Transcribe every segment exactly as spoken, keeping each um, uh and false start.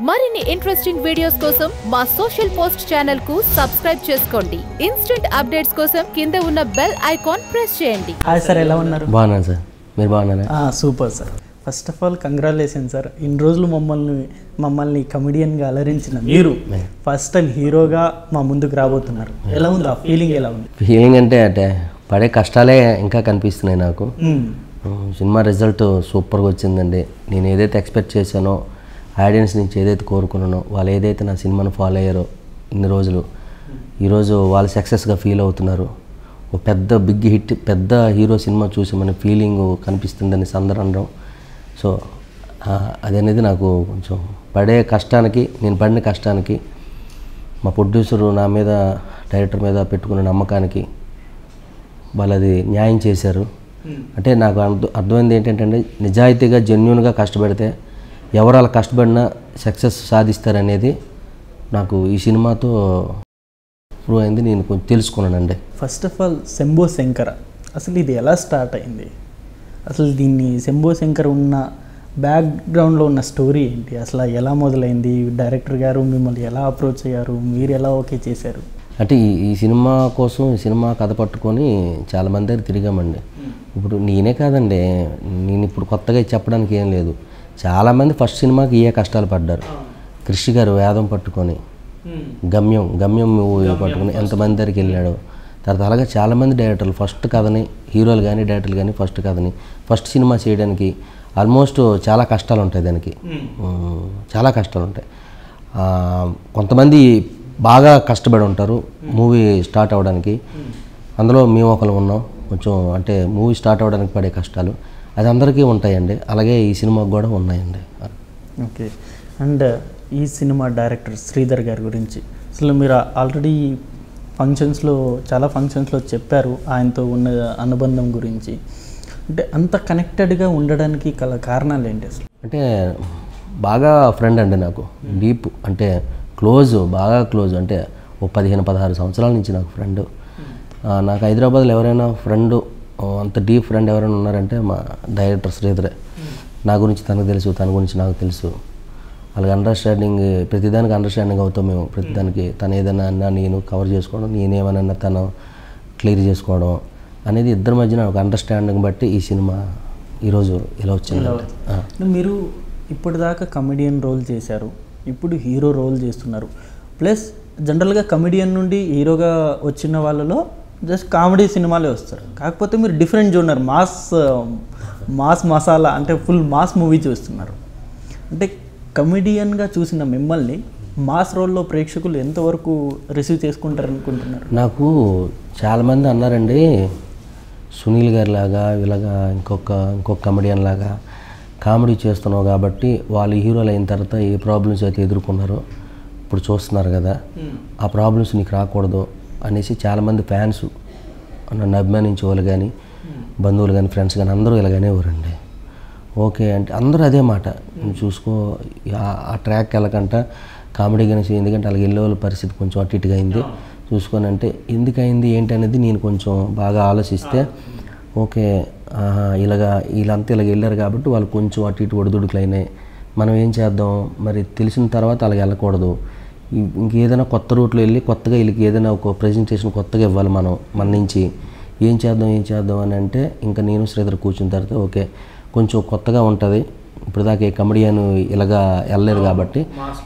మరిన్ని interesting videos కోసం మా సోషల్ పోస్ట్ ఛానల్ కు సబ్స్క్రైబ్ చేసుకోండి. ఇన్స్టెంట్ అప్డేట్స్ కోసం కింద ఉన్న బెల్ ఐకాన్ ప్రెస్ చేయండి. హాయ్ సార్, ఎలా ఉన్నారు? బాగున్నాను సార్, మీరు బాగున్నారా? Super sir. First of all congratulation sir. ఇన్ని రోజులు మమ్మల్ని మమ్మల్ని కమెడియన్గా అలరించిన మీరు ఫస్ట్ టైం హీరోగా మా ముందుకు రాబోతున్నారు. ఎలా ఉంది ఆ ఫీలింగ్? ఎలా ఉంది ఫీలింగ్ అంటే అంటే పడే కష్టాలే ఇంకా కనిపిస్తున్నాయి నాకు. సినిమా రిజల్ట్ సూపర్గా వచ్చిందండి. నేను ఏదైతే ఎక్స్పెక్ట్ చేశానో, ఆడియన్స్ నుంచి ఏదైతే కోరుకున్నానో, వాళ్ళు ఏదైతే నా సినిమాను ఫాలో అయ్యారో ఇన్ని రోజులు, ఈరోజు వాళ్ళు సక్సెస్గా ఫీల్ అవుతున్నారు. ఒక పెద్ద బిగ్ హిట్, పెద్ద హీరో సినిమా చూసి మన ఫీలింగ్ కనిపిస్తుందని అందరూ అనడం. సో అదనేది నాకు కొంచెం పడే కష్టానికి, నేను పడిన కష్టానికి, మా ప్రొడ్యూసరు నా మీద, డైరెక్టర్ మీద పెట్టుకున్న నమ్మకానికి వాళ్ళు అది న్యాయం చేశారు. అంటే నాకు అర్థం అర్థమైంది ఏంటంటే, నిజాయితీగా జెన్యూన్గా కష్టపడితే ఎవరు అలా కష్టపడినా సక్సెస్ సాధిస్తారనేది నాకు ఈ సినిమాతో ప్రూవ్ అయింది. నేను కొంచెం తెలుసుకున్నానండి. First of all Shambho Shankara, అసలు ఇది ఎలా స్టార్ట్ అయింది? అసలు దీన్ని శంభో శంకర్ ఉన్న బ్యాక్గ్రౌండ్లో ఉన్న స్టోరీ ఏంటి? అసలు ఎలా మొదలైంది? డైరెక్టర్ గారు మిమ్మల్ని ఎలా అప్రోచ్ అయ్యారు? మీరు ఎలా ఓకే చేశారు? అంటే ఈ ఈ సినిమా కోసం, ఈ సినిమా కథ పట్టుకొని చాలామంది దగ్గర తిరిగామండి. ఇప్పుడు నేనే కాదండి, నేను ఇప్పుడు కొత్తగా చెప్పడానికి ఏం లేదు. చాలామంది ఫస్ట్ సినిమాకి ఏ కష్టాలు పడ్డారు. కృషి గారు వేదం పట్టుకొని, గమ్యం గమ్యం పట్టుకొని ఎంతమంది దగ్గరికి వెళ్ళాడు. తర్వాత అలాగే చాలామంది డైరెక్టర్లు ఫస్ట్ కథని, హీరోలు కానీ డైరెక్టర్లు కానీ ఫస్ట్ కథని, ఫస్ట్ సినిమా చేయడానికి ఆల్మోస్ట్ చాలా కష్టాలు ఉంటాయి. దానికి చాలా కష్టాలు ఉంటాయి. కొంతమంది బాగా కష్టపడి ఉంటారు మూవీ స్టార్ట్ అవ్వడానికి. అందులో మేము ఒకరు ఉన్నాం. కొంచెం అంటే మూవీ స్టార్ట్ అవ్వడానికి పడే కష్టాలు అది అందరికీ ఉంటాయండి. అలాగే ఈ సినిమాకి కూడా ఉన్నాయండి. ఓకే. అండ్ ఈ సినిమా డైరెక్టర్ శ్రీధర్ గారి గురించి అసలు మీరు ఆల్రెడీ ఫంక్షన్స్లో, చాలా ఫంక్షన్స్లో చెప్పారు ఆయనతో ఉన్న అనుబంధం గురించి. అంటే అంత కనెక్టెడ్గా ఉండడానికి గల కారణాలు ఏంటి అసలు? అంటే బాగా ఫ్రెండ్ అండి నాకు, డీప్ అంటే క్లోజ్, బాగా క్లోజ్. అంటే ఓ పదిహేను పదహారు సంవత్సరాల నుంచి నాకు ఫ్రెండ్. నాకు హైదరాబాద్లో ఎవరైనా ఫ్రెండ్, అంత డీప్ ఫ్రెండ్ ఎవరైనా ఉన్నారంటే మా డైరెక్టర్ శ్రీధరే. నా గురించి తనకు తెలుసు, తన గురించి నాకు తెలుసు. అలాగే అండర్స్టాండింగ్, ప్రతిదానికి అండర్స్టాండింగ్ అవుతాం మేము. ప్రతిదానికి తను ఏదైనా అన్నా నేను కవర్ చేసుకోవడం, నేనేమన్నా తను క్లియర్ చేసుకోవడం అనేది ఇద్దరి మధ్యన ఒక అండర్స్టాండింగ్ బట్టి ఈ సినిమా ఈరోజు ఇలా వచ్చింది. మీరు ఇప్పటిదాకా కమెడియన్ రోల్ చేశారు, ఇప్పుడు హీరో రోల్ చేస్తున్నారు. ప్లస్ జనరల్గా కమెడియన్ నుండి హీరోగా వచ్చిన వాళ్ళలో జస్ట్ కామెడీ సినిమాలే వస్తారు. కాకపోతే మీరు different genre, mass mass masala అంటే ఫుల్ మాస్ మూవీ చూస్తున్నారు. అంటే కమెడియన్గా చూసిన మిమ్మల్ని మాస్ రోల్లో ప్రేక్షకులు ఎంతవరకు రిసీవ్ చేసుకుంటారు అనుకుంటున్నారు? నాకు చాలామంది అన్నారండి, సునీల్ గారి లాగా ఇలాగా ఇంకొక ఇంకొక కమెడియన్ లాగా కామెడీ చేస్తున్నావు కాబట్టి వాళ్ళు హీరోలు అయిన తర్వాత ఏ ప్రాబ్లమ్స్ అయితే ఎదుర్కొన్నారో ఇప్పుడు చూస్తున్నారు కదా, ఆ ప్రాబ్లమ్స్ నీకు రాకూడదు అనేసి చాలామంది ఫ్యాన్స్, నన్ను అభిమానించే వాళ్ళు కానీ, బంధువులు కానీ, ఫ్రెండ్స్ కానీ అందరూ ఇలాగనే ఎవరండి. ఓకే అంటే అందరూ అదే మాట, నువ్వు చూసుకో ఆ ట్రాక్ వెళ్ళకంట కామెడీ కానీ, ఎందుకంటే అలాగే వెళ్ళే వాళ్ళ పరిస్థితి కొంచెం అటు ఇటుగా అయింది చూసుకొని. అంటే ఎందుకయింది ఏంటి అనేది నేను కొంచెం బాగా ఆలోచిస్తే, ఓకే ఇలాగా వీళ్ళంతా ఇలాగ వెళ్ళారు కాబట్టి వాళ్ళు కొంచెం అటు ఇటు ఒడిదుడుకులు అయినాయి. మనం ఏం చేద్దాం మరి, తెలిసిన తర్వాత అలాగ వెళ్ళకూడదు. ఇంకేదైనా కొత్త రూట్లో వెళ్ళి కొత్తగా వీళ్ళకి ఏదైనా ఒక ప్రజెంటేషన్ కొత్తగా ఇవ్వాలి మనం మన నుంచి. ఏం చేద్దాం ఏం చేద్దాం అని అంటే ఇంకా నేను శ్రీధర్ కూర్చున్న తర్వాత ఓకే కొంచెం కొత్తగా ఉంటుంది. ఇప్పుడు దాకా ఏ కమెడియన్ ఇలాగా వెళ్ళలేదు కాబట్టి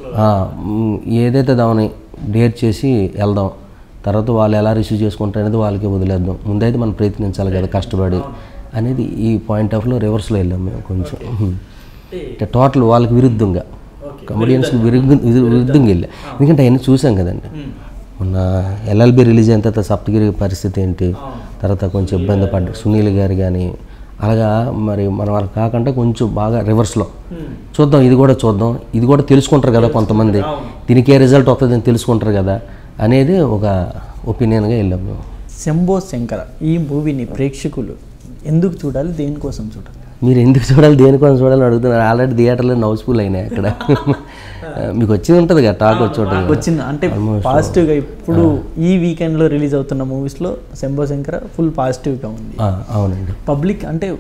ఏదైతే దాన్ని డేర్ చేసి వెళ్దాం. తర్వాత వాళ్ళు ఎలా రిసీవ్ చేసుకుంటారు అనేది వాళ్ళకే వదిలేద్దాం. ముందైతే మనం ప్రయత్నించాలి కదా కష్టపడి అనేది ఈ పాయింట్ ఆఫ్లో రివర్స్లో వెళ్ళాం మేము కొంచెం. అంటే టోటల్ వాళ్ళకి విరుద్ధంగా, కమెడియన్స్కి విరుద్ధ విరుద్ధంగా వెళ్ళా. ఎందుకంటే అవన్నీ చూసాం కదండి. మొన్న ఎల్ఎల్బి రిలీజ్ అయిన తర్వాత సప్తగిరి పరిస్థితి ఏంటి, తర్వాత కొంచెం ఇబ్బంది పడ్డారు సునీల్ గారు కానీ. అలాగా మరి మనం వాళ్ళు కాకుండా కొంచెం బాగా రివర్స్లో చూద్దాం, ఇది కూడా చూద్దాం, ఇది కూడా తెలుసుకుంటారు కదా కొంతమంది, దీనికి ఏ రిజల్ట్ వస్తుందని తెలుసుకుంటారు కదా అనేది ఒక ఒపీనియన్గా వెళ్ళాం మేము. శంభో శంకర ఈ మూవీని ప్రేక్షకులు ఎందుకు చూడాలి, దేనికోసం చూడాలి? మీరు ఎందుకు చూడాలి, దేనికోసం చూడాలని అడుగుతున్నారు. ఆల్రెడీ థియేటర్లో హౌస్ఫుల్ అయినాయి అక్కడ. మీకు వచ్చి ఉంటుంది కదా టాక్ వచ్చి ఉంటుంది వచ్చింది. అంటే పాజిటివ్గా ఇప్పుడు ఈ వీకెండ్లో రిలీజ్ అవుతున్న మూవీస్లో శంభో శంకర ఫుల్ పాజిటివ్గా ఉంది. అవునండి. పబ్లిక్ అంటే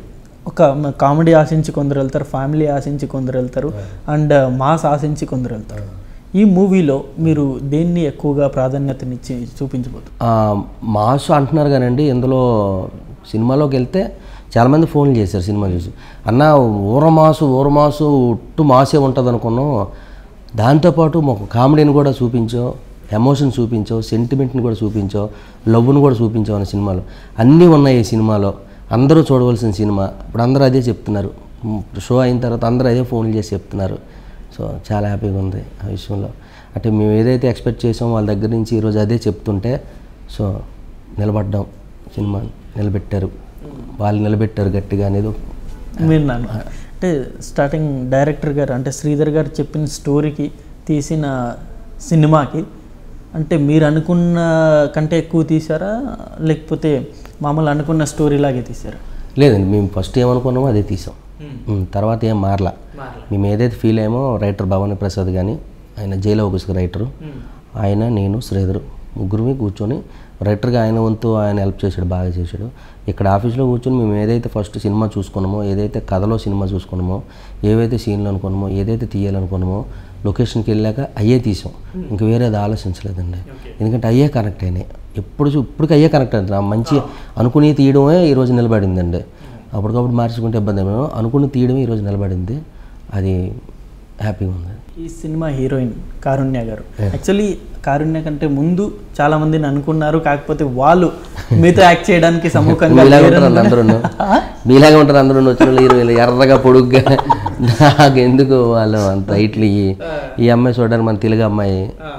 ఒక కామెడీ ఆశించి కొందరు వెళ్తారు, ఫ్యామిలీ ఆశించి కొందరు వెళ్తారు, అండ్ మాస్ ఆశించి కొందరు వెళ్తారు. ఈ మూవీలో మీరు దేన్ని ఎక్కువగా ప్రాధాన్యతనిచ్చి చూపించబోతున్నారు? మాస్ అంటున్నారు కానండి, ఇందులో సినిమాలోకి వెళ్తే చాలామంది ఫోన్లు చేశారు సినిమా చూసి, అన్న ఊరమాసు ఊరమాసు ఉట్టు మాసే ఉంటుంది అనుకున్నాం, దాంతోపాటు మాకు కామెడీని కూడా చూపించావు, ఎమోషన్ చూపించావు, సెంటిమెంట్ని కూడా చూపించావు, లవ్ని కూడా చూపించావు అనే సినిమాలో అన్నీ ఉన్నాయి. ఈ సినిమాలో అందరూ చూడవలసిన సినిమా. ఇప్పుడు అందరూ అదే చెప్తున్నారు, షో అయిన తర్వాత అందరూ అదే ఫోన్లు చేసి చెప్తున్నారు. సో చాలా హ్యాపీగా ఉంది ఆ విషయంలో. అంటే మేము ఏదైతే ఎక్స్పెక్ట్ చేసామో వాళ్ళ దగ్గర నుంచి ఈరోజు అదే చెప్తుంటే సో నిలబడ్డాం, సినిమా నిలబెట్టారు, వాళ్ళు నిలబెట్టారు గట్టిగా అనేది మీరు నన్ను అంటే స్టార్టింగ్ డైరెక్టర్ గారు అంటే శ్రీధర్ గారు చెప్పిన స్టోరీకి తీసిన సినిమాకి అంటే మీరు అనుకున్న కంటే ఎక్కువ తీసారా, లేకపోతే మామూలు అనుకున్న స్టోరీ లాగే తీసారా? లేదండి, మేము ఫస్ట్ ఏమనుకున్నామో అదే తీసాం, తర్వాత ఏం మారలా. మేము ఏదైతే ఫీల్ అయ్యామో రైటర్ భవానీ ప్రసాద్ కానీ, ఆయన జైలో ఒక రైటరు, ఆయన నేను శ్రీధర్ ముగ్గురిని కూర్చొని రైటర్గా ఆయన వంతు ఆయన హెల్ప్ చేశాడు, బాగా చేశాడు. ఇక్కడ ఆఫీస్లో కూర్చొని మేము ఏదైతే ఫస్ట్ సినిమా చూసుకున్నామో, ఏదైతే కథలో సినిమా చూసుకున్నామో, ఏవైతే సీన్లు అనుకున్నామో, ఏదైతే తీయాలనుకున్నామో లొకేషన్కి వెళ్ళాక అయ్యే తీసాం, ఇంకా వేరేది ఆలోచించలేదండి. ఎందుకంటే అయ్యే కనెక్ట్ అయినాయి, ఎప్పుడు ఇప్పటికి అయ్యే కనెక్ట్ అవుతుంది. మంచి అనుకుని తీయడమే ఈరోజు నిలబడిందండి. అప్పటికప్పుడు మార్చుకుంటే ఇబ్బంది ఏమో, అనుకుని తీయడమే ఈరోజు నిలబడింది, అది హ్యాపీగా ఉంది. ఈ సినిమా హీరోయిన్ కారుణ్య గారు, యాక్చువల్లీ కారుణ్య కంటే ముందు చాలా మందిని అనుకున్నారు, కాకపోతే వాళ్ళు మీతో యాక్ట్ చేయడానికి సముఖంగా అందరూ మీలాగా ఉంటారు, అందరూ వచ్చిన హీరోయిన్లు ఎర్రగా పొడుగ్గా, నాకు ఎందుకు వాళ్ళు అంత ఇట్లీ. ఈ అమ్మాయి చూడడానికి మన తెలుగు అమ్మాయి,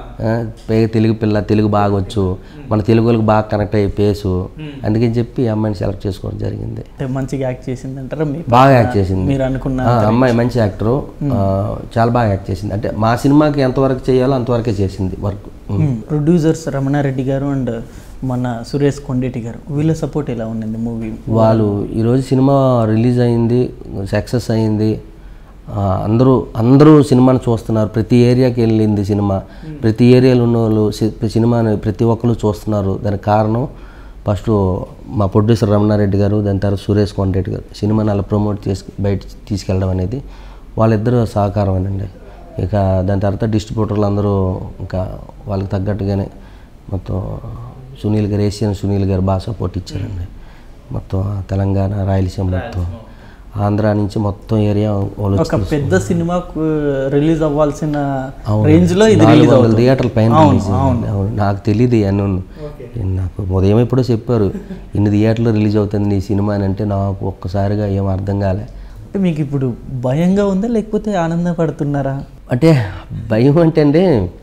తెలుగు పిల్ల, తెలుగు బాగా వచ్చు, మన తెలుగు వాళ్ళకి బాగా కనెక్ట్ అయ్యే పేసు, అందుకని చెప్పి ఈ అమ్మాయిని సెలెక్ట్ చేసుకోవడం జరిగింది. మంచిగా యాక్ట్ చేసింది అంటారా? బాగా యాక్ట్ చేసింది, మీరు అనుకున్న అమ్మాయి మంచి యాక్టరు, చాలా బాగా యాక్ట్ చేసింది. అంటే మా సినిమాకి ఎంతవరకు చేయాలో అంతవరకే చేసింది వర్క్. ప్రొడ్యూసర్స్ రమణారెడ్డి గారు అండ్ మన సురేష్ కొండేటి గారు, వీళ్ళ సపోర్ట్ ఎలా ఉండింది మూవీ? వాళ్ళు ఈరోజు సినిమా రిలీజ్ అయింది, సక్సెస్ అయింది, అందరూ అందరూ సినిమాని చూస్తున్నారు, ప్రతి ఏరియాకి వెళ్ళింది సినిమా, ప్రతి ఏరియాలో ఉన్న వాళ్ళు సినిమాని ప్రతి ఒక్కరు చూస్తున్నారు. దానికి కారణం ఫస్ట్ మా ప్రొడ్యూసర్ రమణారెడ్డి గారు, దాని తర్వాత సురేష్ కొండరెడ్డి గారు సినిమాని అలా ప్రమోట్ చేసి బయట తీసుకెళ్ళడం అనేది వాళ్ళిద్దరూ సహకారం అనండి. ఇక దాని తర్వాత డిస్ట్రిబ్యూటర్లు అందరూ ఇంకా వాళ్ళకి తగ్గట్టుగానే మొత్తం సునీల్ గారు, ఏషియన్ సునీల్ గారు బాగా సపోర్ట్ ఇచ్చారండి. మొత్తం తెలంగాణ, రాయలసీమ, మొత్తం ఆంధ్ర నుంచి మొత్తం ఏరియా వాళ్ళు ఒక పెద్ద సినిమా రిలీజ్ అవ్వాల్సిన రేంజ్లో థియేటర్ల పైన రిలీజ్ అయింది. అవును, నాకు తెలియదు అన్నీ, నాకు ఉదయం ఎప్పుడో చెప్పారు ఇన్ని థియేటర్లు రిలీజ్ అవుతుంది నీ సినిమా అని, అంటే నాకు ఒక్కసారిగా ఏం అర్థం కాలే. అంటే మీకు ఇప్పుడు భయంగా ఉందా లేకపోతే ఆనందపడుతున్నారా? అంటే భయం అంటే అండి,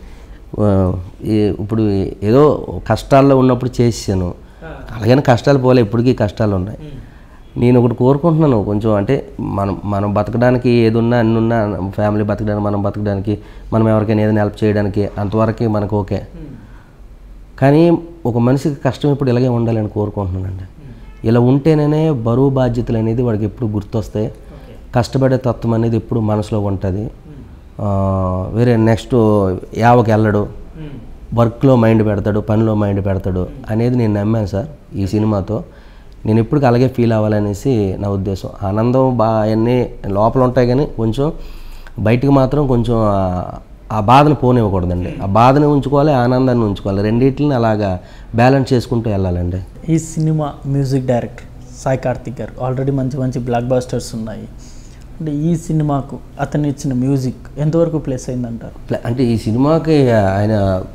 ఇప్పుడు ఏదో కష్టాల్లో ఉన్నప్పుడు చేసాను, అలాగైనా కష్టాలు పోలే, ఇప్పటికీ కష్టాలు ఉన్నాయి. నేను ఒకటి కోరుకుంటున్నాను కొంచెం, అంటే మనం మనం బతకడానికి ఏదున్నా అన్నున్నా, ఫ్యామిలీ బతకడానికి, మనం బతకడానికి, మనం ఎవరికైనా ఏదైనా హెల్ప్ చేయడానికి అంతవరకు మనకు ఓకే. కానీ ఒక మనిషికి కష్టం ఇప్పుడు ఇలాగే ఉండాలని కోరుకుంటున్నానండి. ఇలా ఉంటేనే బరువు బాధ్యతలు అనేది వాడికి ఎప్పుడు గుర్తొస్తాయి, కష్టపడే తత్వం అనేది ఎప్పుడు మనసులో ఉంటుంది. వేరే నెక్స్ట్ యావకి వెళ్ళడు, వర్క్లో మైండ్ పెడతాడు, పనిలో మైండ్ పెడతాడు అనేది నేను నమ్మాను సార్ ఈ సినిమాతో. నేను ఎప్పటికీ అలాగే ఫీల్ అవ్వాలనేసి నా ఉద్దేశం. ఆనందం బాగా అవన్నీ లోపల ఉంటాయి, కానీ కొంచెం బయటికి మాత్రం కొంచెం ఆ బాధను పోనివ్వకూడదండి. ఆ బాధని ఉంచుకోవాలి, ఆనందాన్ని ఉంచుకోవాలి, రెండింటిని అలాగా బ్యాలెన్స్ చేసుకుంటూ వెళ్ళాలండి. ఈ సినిమా మ్యూజిక్ డైరెక్టర్ సాయి కార్తిక్ గారు ఆల్రెడీ మంచి మంచి బ్లాక్ బాస్టర్స్ ఉన్నాయి, అంటే ఈ సినిమాకు అతను ఇచ్చిన మ్యూజిక్ ఎంతవరకు ప్లేస్ అయిందంటారు? అంటే ఈ సినిమాకి ఆయన